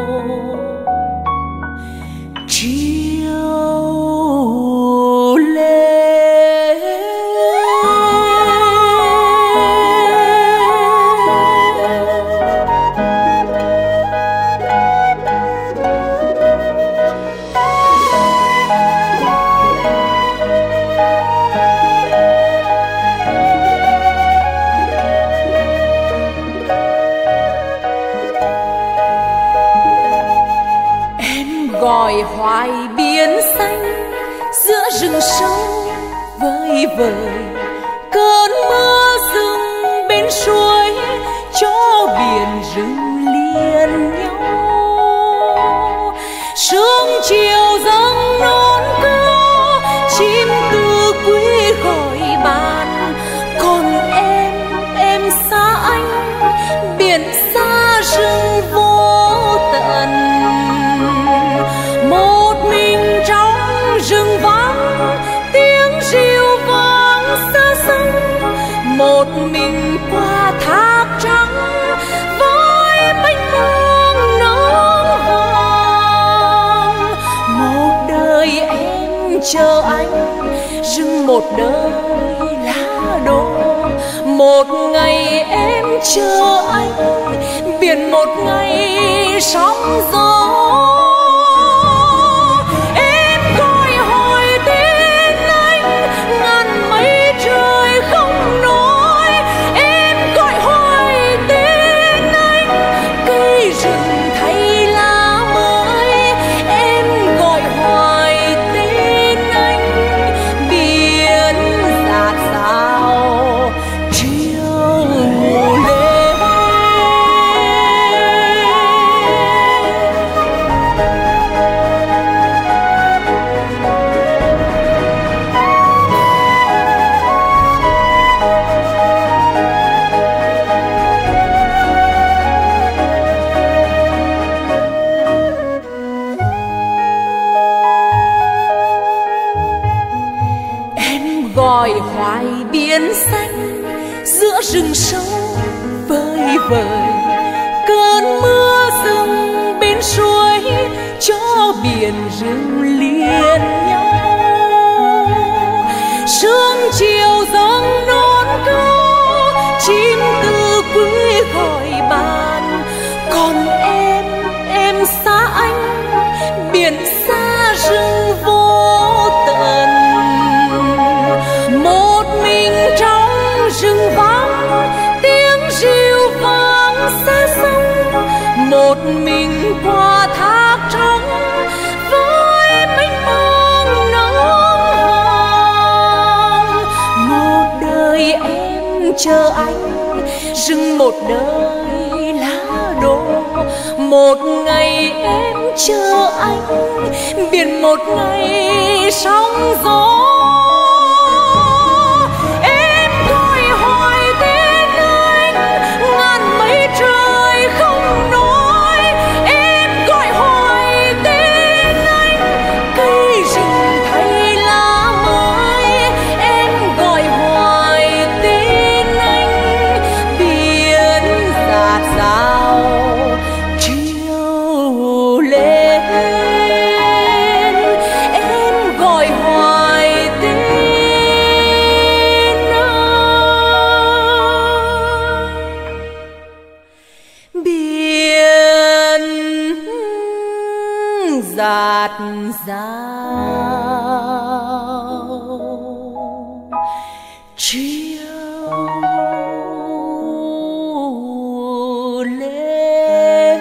chiều lên. Gọi hoài biển xanh giữa rừng sâu vơi vợi, cơn mưa rừng bên suối cho biển rừng liền nhau. Sương chiều dâng non cao, chim từ quý gọi bàn. Còn em xa anh, biển xa rừng vô tận. Một mình trong rừng vắng, tiếng rìu vang xa xăm. Một mình qua thác trắng với mênh mông nắng vàng. Một đời em chờ anh, rừng một đời lá đổ. Một ngày em chờ anh, biển một ngày sóng gió. Gọi hoài biển xanh giữa rừng sâu vơi vợi, cơn mưa rừng bên suối cho biển rừng liền nhau. Sương chiều dâng non cao, chim từ quý gọi bàn. Còn em xa anh, biển xa rừng vô tận. Một mình trong rừng vắng, tiếng rìu vang xa xăm. Một mình qua thác trắng với mênh mông nắng vàng. Một đời em chờ anh, rừng một đời lá đổ. Một ngày em chờ anh, biển một ngày sóng gió. Dạt dào chiều lên.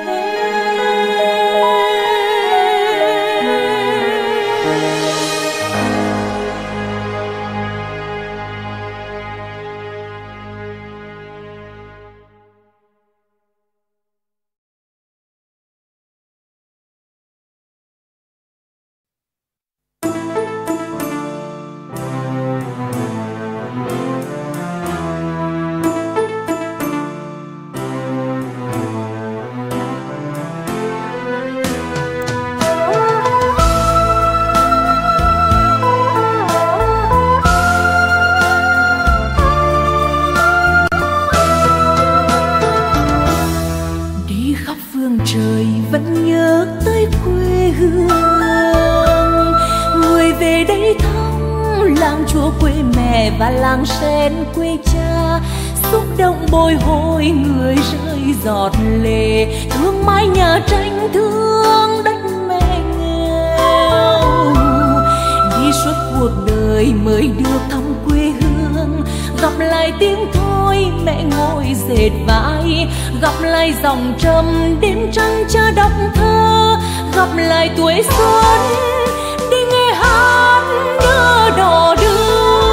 mẹ và làng sen quê cha, xúc động bồi hồi người rơi giọt lệ, thương mái nhà tranh, thương đất mẹ nghèo. Đi suốt cuộc đời mới được thăm quê hương, gặp lại tiếng thôi mẹ ngồi dệt vải, gặp lại dòng trầm đêm trăng cha đọc thơ, gặp lại tuổi xuân đi nghe hát nhớ đò đưa.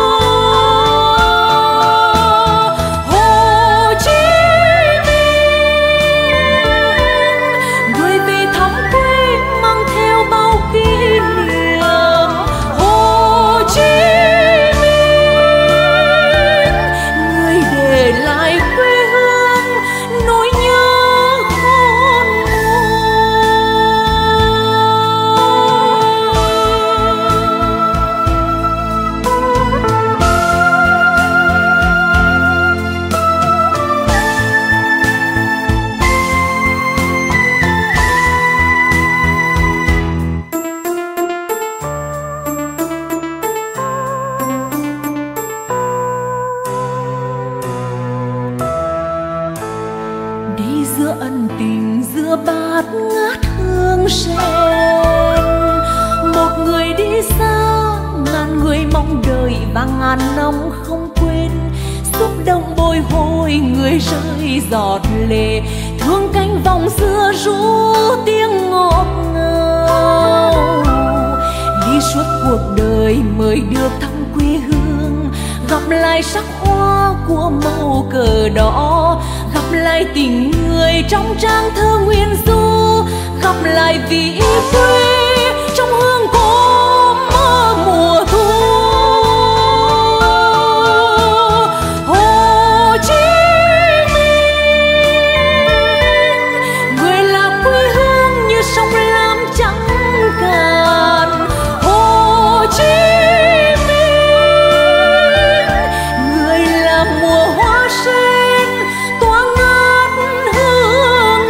Hồ Chí Minh người về thăm quê mang theo bao kỷ niệm. Hồ Chí Minh người để lại quê hương nỗi nhớ khôn đi giữa ân tình giữa bát ngát hương sen. Một người đi xa, ngàn người mong đợi và ngàn năm không quên, xúc động bồi hồi người rơi giọt lệ, thương cánh vòng xưa ru tiếng ngọt ngào. Đi suốt cuộc đời mới được thăm quê hương, gặp lại sắc hoa của màu cờ đỏ, gặp lại tình người trong trang thơ nguyên du, gặp lại vị quê trong hương cốm mùa thu. Hồ Chí Minh người là quê hương như sông lam trắng cạn. Hồ Chí Minh người là mùa hoa sen tỏa ngát hương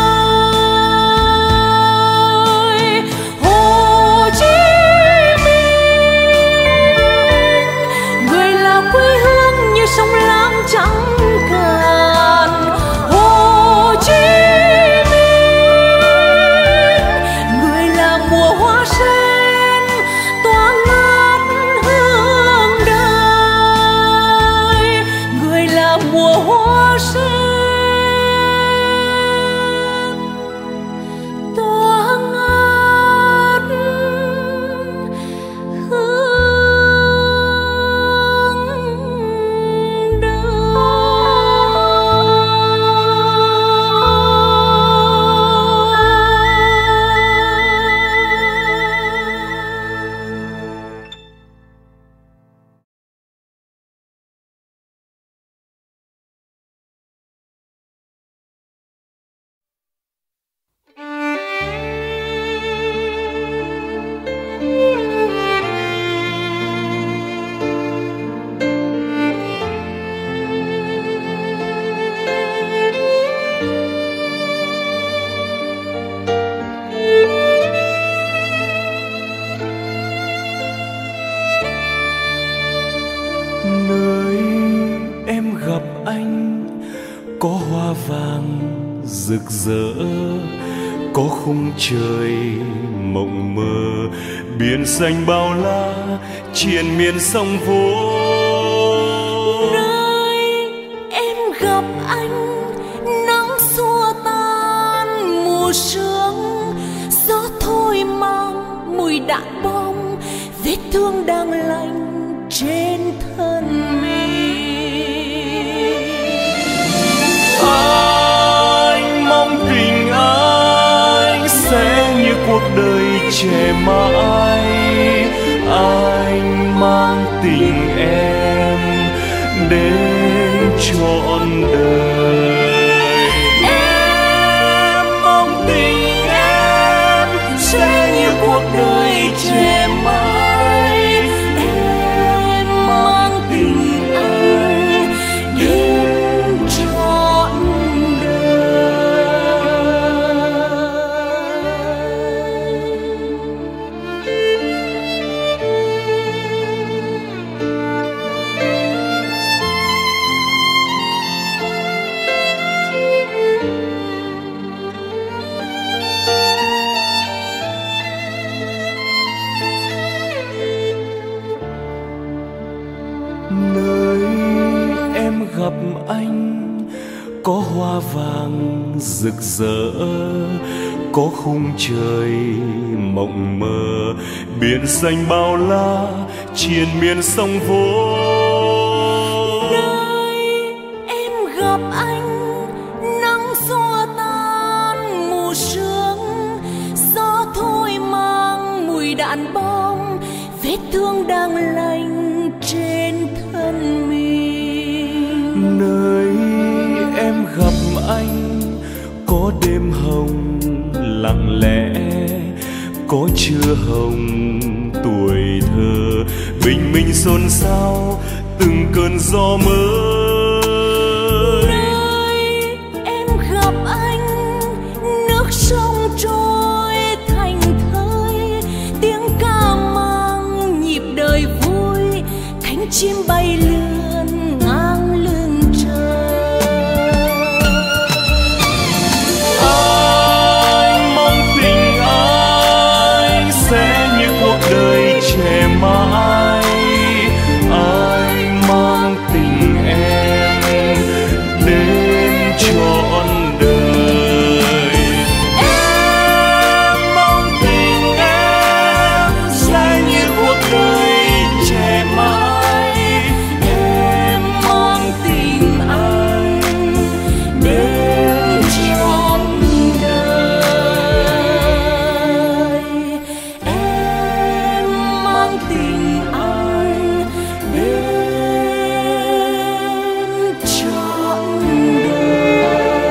đời. Hồ Chí Minh người là quê hương như sông lam trắng cạn. Hồ Chí Minh người là mùa hoa sen tỏa ngát hương đời, người là mùa hoa sen tỏa ngát hương đời. Nơi em gặp anh có hoa vàng rực rỡ, có khung trời mộng mơ, biển xanh bao la triền miên sông vô. Nơi em gặp anh nắng xua tan mùa sương, gió thôi mang mùi đạn bom, vết thương đang lành trên thân mình. Anh mong tình anh sẽ như cuộc đời trẻ mãi, anh mang tình em đến trọn đời. Em mong tình em sẽ như cuộc đời trẻ mãi, em mang tình anh đến trọn đời. gặp anh có hoa vàng rực rỡ, có khung trời mộng mơ, biển xanh bao la triền miên sông vô. Nơi em gặp anh, nắng xua tan mù sương, gió thôi mang mùi đạn bom, vết thương đang lành trên thân mình. Nơi em gặp anh có đêm hồng lặng lẽ, có trưa hồng tuổi thơ, bình minh xôn xao từng cơn gió mới. Nơi em gặp anh, nước sông trôi thành thơi, tiếng ca mang nhịp đời vui, cánh chim bay lượn ngang lưng trời. Anh mong tình anh sẽ như cuộc đời trẻ mãi. Anh mang tình em đến trọn đời. Em mong tình em sẽ như cuộc đời trẻ mãi. Em mang tình anh đến trọn đời. Em mang tình anh đến trọn đời.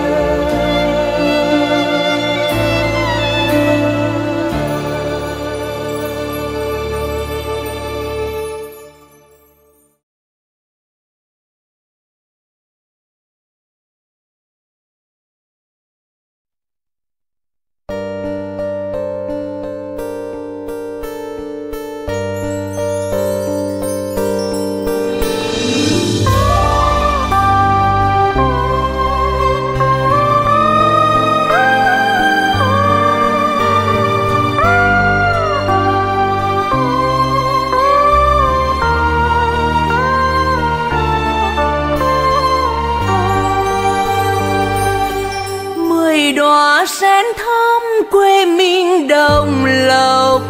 Mười đóa sen thắm quê mình đồng lộc,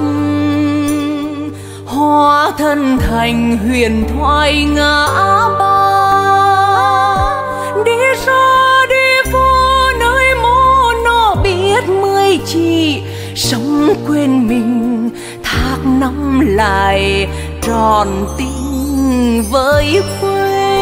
hóa thân thành huyền thoại ngã ba. Đi ra đi vô nơi mô nó biết mươi chỉ, sống quên mình thác năm lại tròn tình với quê.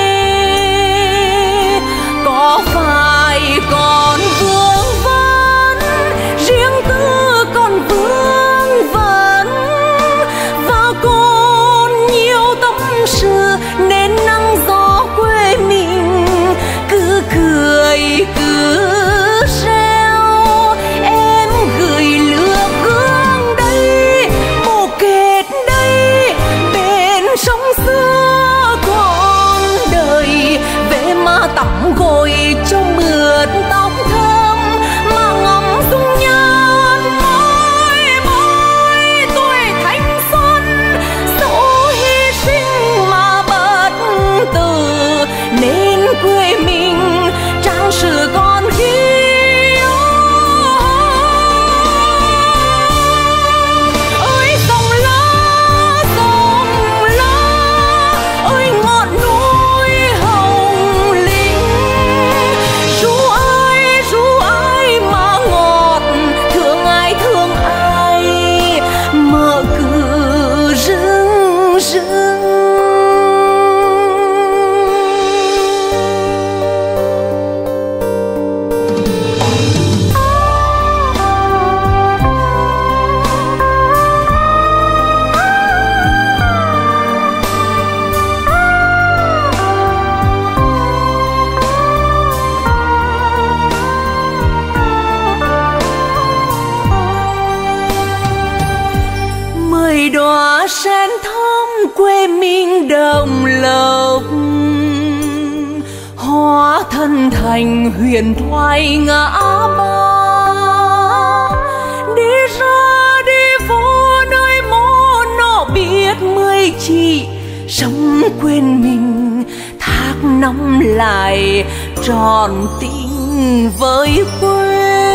Có phải còn vương vấn, riêng tư còn vương vấn, và còn nhiều tâm sự nên nắng gió quê mình cứ cười cứ reo. Em gửi lửa gương đây, bồ kết đây, bên sông xưa còn đời. Về mà tắm gội cho mượt tóc thơm, mà ngắm dung nhan môi môi tuổi thanh xuân. Dẫu hy sinh mà bất tử, nên quê mình trang sử còn hiếu. Ơi sông lá, ơi ngọn núi hồng lĩnh. Ru ai mà ngọt, thương ai mà cứ rưng rưng. Mười đóa sen thắm quê mình đồng lộc, hóa thân thành huyền thoại ngã ba. Đi ra đi vô nơi mô nó biết mươi chỉ, sống quên mình thác nắm lại tròn tình với quê.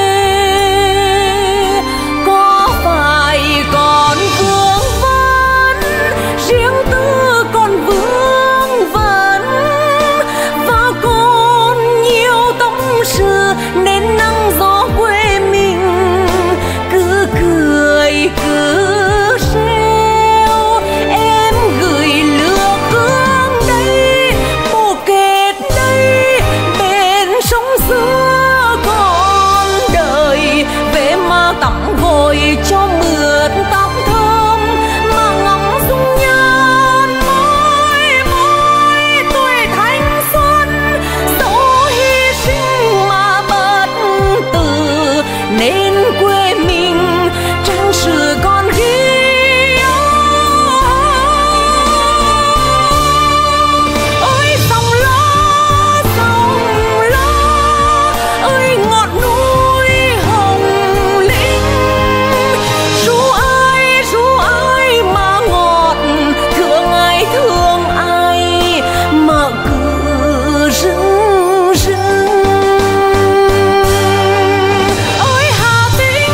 Có phải còn vương vấn, riêng tư còn vương vấn, và còn nhiều tâm sự nên nắng gió quê mình cứ cười cứ reo. Em gửi lửa hương đây, bồ kết đây, bên sông xưa còn đời. Về mà tắm gội cho mượt tóc thơm, mà ngắm dung nhan môi môi tuổi thanh xuân. Dẫu hy sinh mà bất tử, nên quê mình trang sử còn ghi. Ơi sông lo, ơi ngọn núi hồng lĩnh. Ru ai mà ngọt, thương ai mà cứ rưng rưng. Ơi Hà Tĩnh,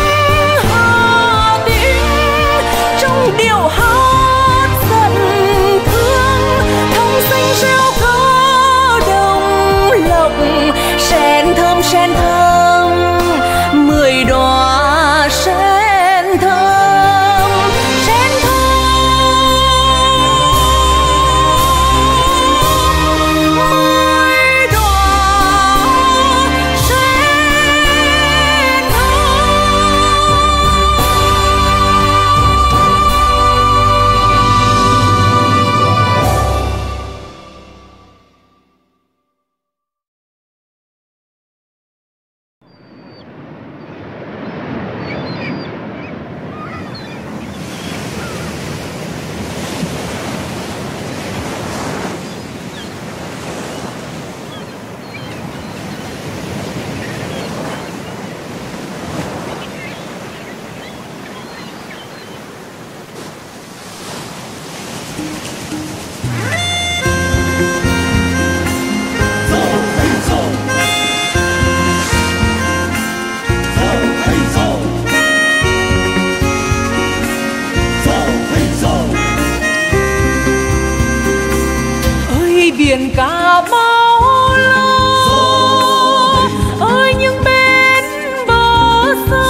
trong điệu hát dần thương, thông sinh reo có đồng lộc. Sen thơm 10 đóa sen thơm, sen thơm 10 đóa sen thơm. Ơi biển Cà Mau lo, ơi những bên bờ xa,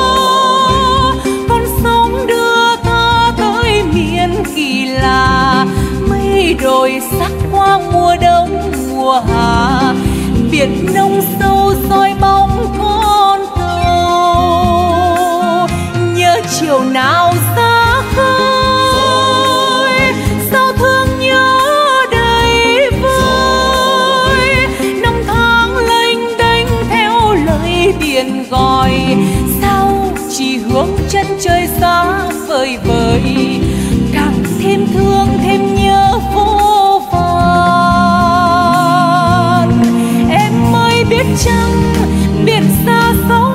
con sông đưa ta tới miền kỳ lạ. Mây đồi sắc hoa mùa đông mùa hạ, biển nông sâu soi bóng con tàu. Nhớ chiều nào xa khơi, sao thương nhớ đầy vơi. Năm tháng lênh đênh theo lời biển gọi, sao chỉ hướng chân trời xa vời vời. Càng thêm thương thêm nhớ vô vàn. Em ơi biết chăng biển xa sóng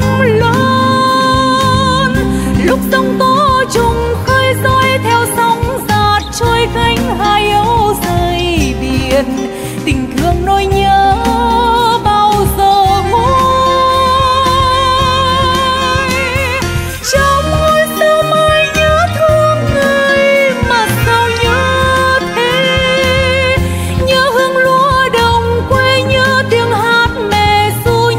lớn, lúc sông tố trùng khơi dõi theo sóng giạt trôi cánh hai âu rời biển. Tình thương nỗi nhớ bao giờ nguôi. Trong ngôi sao mai nhớ thương người, mà sao nhớ thế. Nhớ hương lúa đồng quê, nhớ tiếng hát mẹ ru,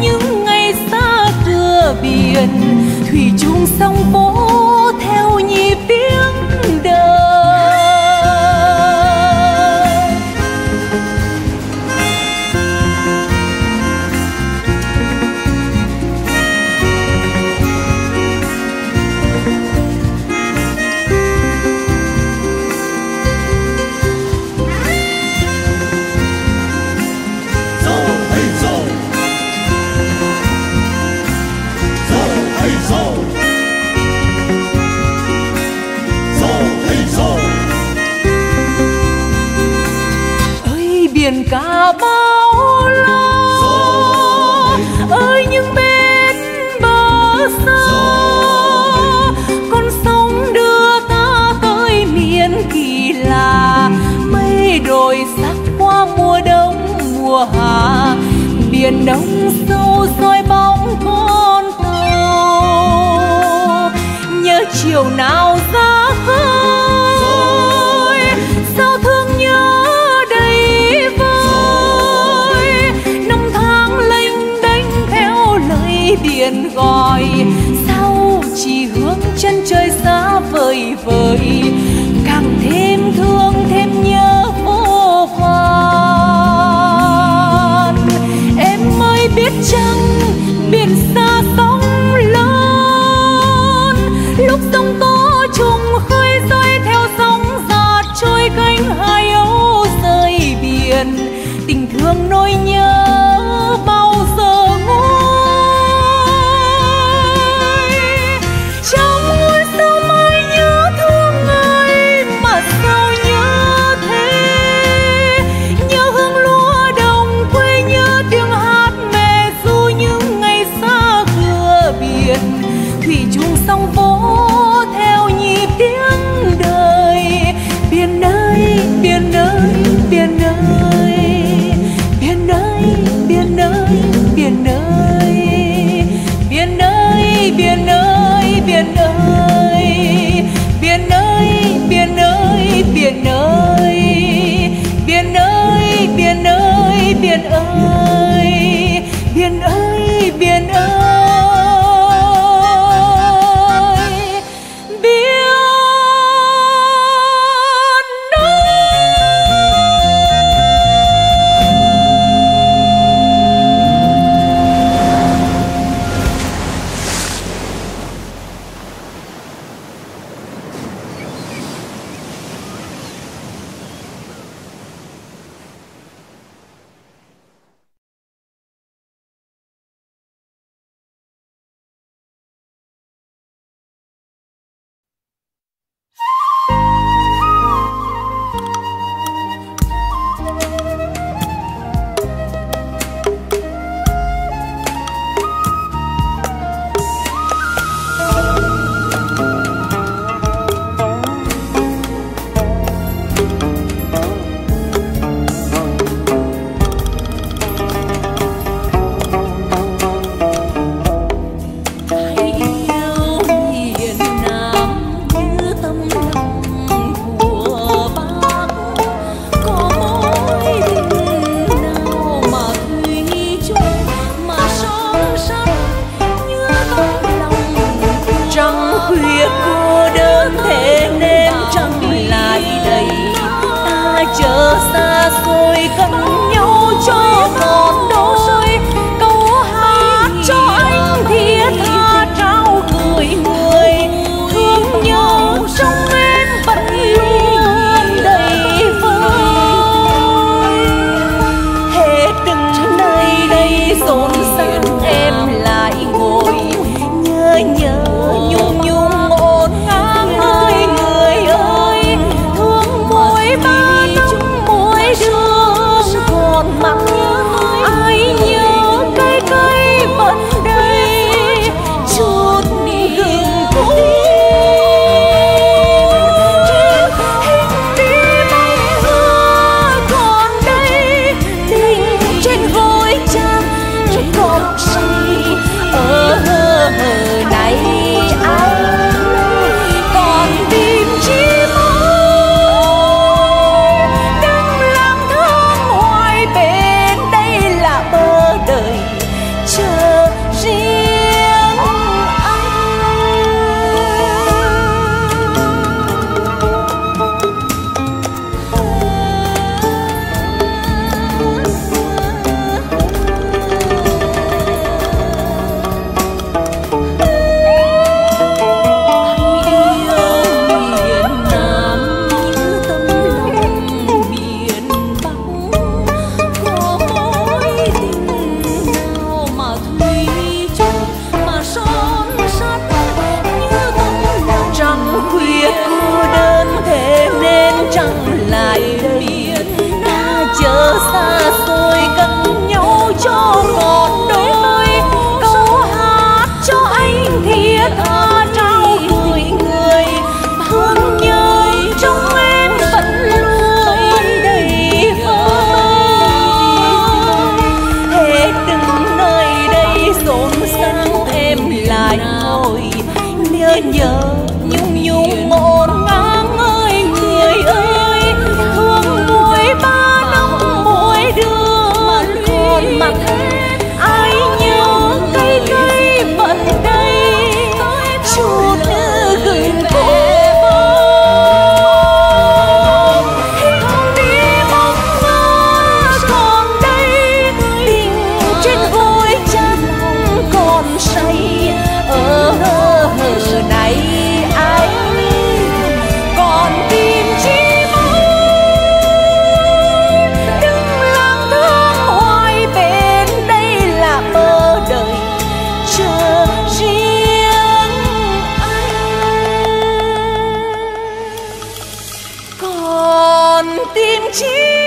biển đông sâu soi bóng con tàu. Nhớ chiều nào ra khơi, sao thương nhớ đầy vơi. Năm tháng lênh đênh theo lời biển gọi, sao chỉ hướng chân trời xa vời vời, càng thêm thương thêm nhớ vô vàn. Em ơi biết chăng biển xa sóng lớn, lúc sông tố trùng khơi rơi theo sóng giạt trôi cánh hai âu rời biển. Tình thương nỗi nhớ bao giờ nguôi, trong ngôi sao mai nhớ thương người mà sao nhớ thế. Nhớ hương lúa đồng quê, nhớ tiếng hát mẹ ru những ngày xa còn mặn ai nhớ cây cây vẫn đây chút gừng khô. Không đi bóng mơ còn đây tình trên gối chân còn say ở này anh còn tìm chi mong. Đừng lang thang hoài bên đây là mơ đời chờ riêng anh. Còn tìm chi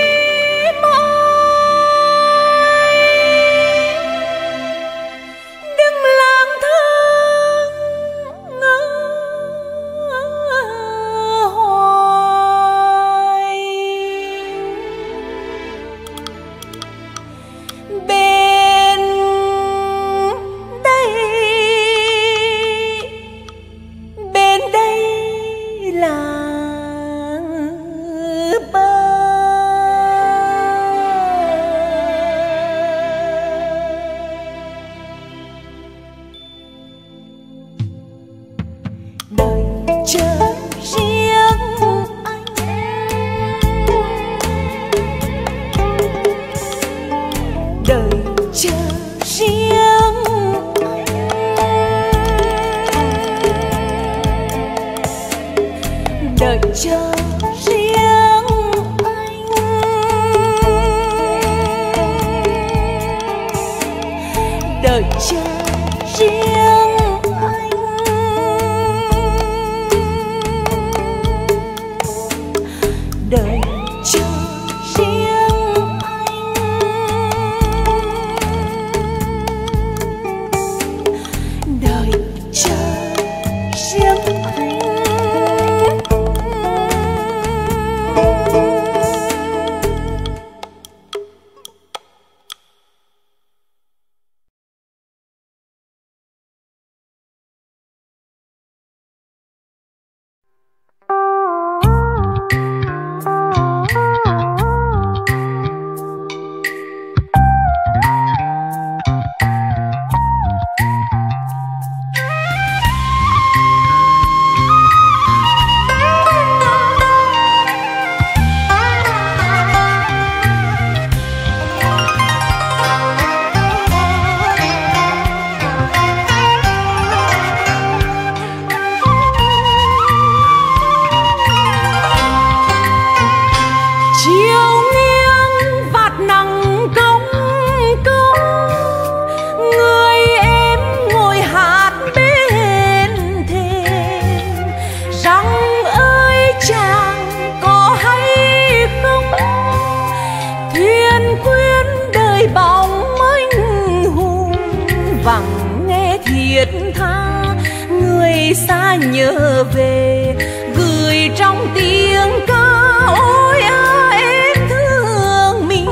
nhớ về gửi trong tiếng ca ôi em thương mình.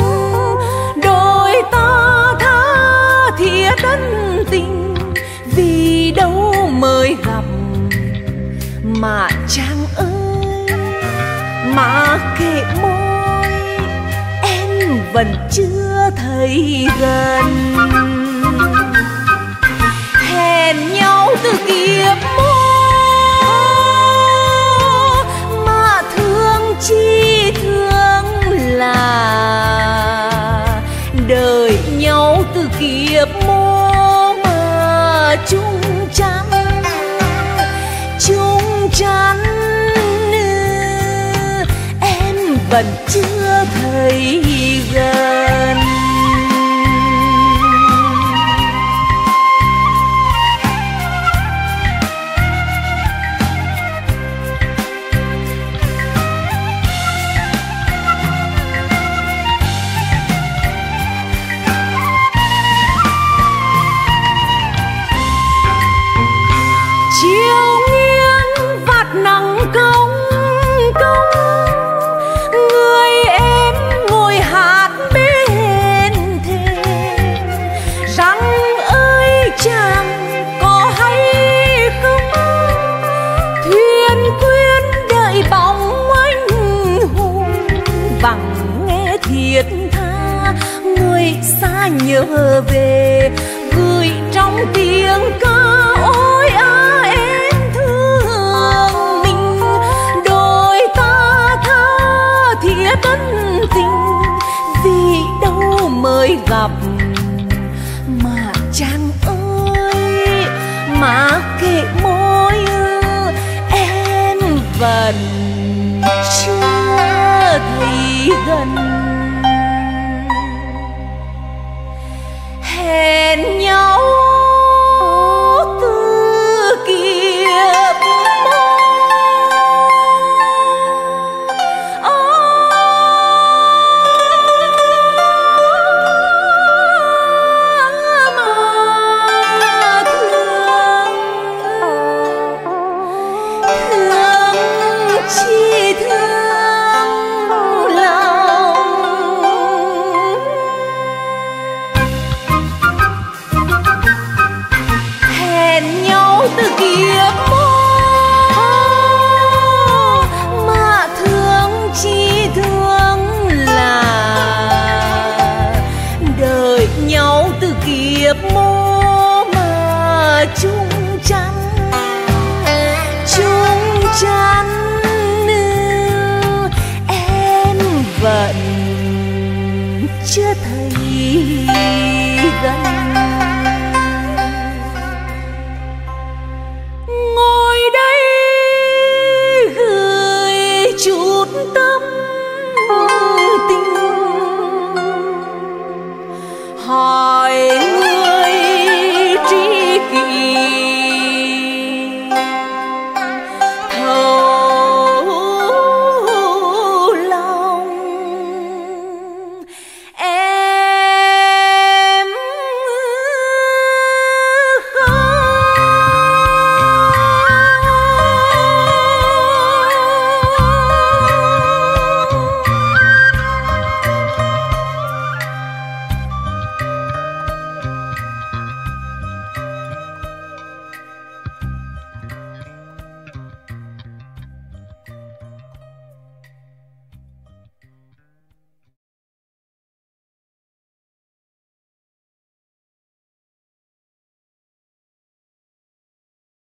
Đôi ta tha thiết ân tình vì đâu mới gặp mà chàng ơi mà kệ môi em vẫn chưa thấy gần. Hẹn nhau từ kiếp mơ mà thương chi thương là đợi nhau từ kiếp mơ mà chung chắn em vẫn chưa thấy gần. Người em ngồi hát bên nhớ về gửi trong tiếng ca. Ôi em thương mình, đôi ta tha thiết ân tình, vì đâu mới gặp mà chàng ơi, mà kệ môi em vẫn chưa thấy gần. Hẹn nhau từ kiếp mô mà chung chăn em vẫn chưa thấy gần. Ngồi đây gửi chút tâm tình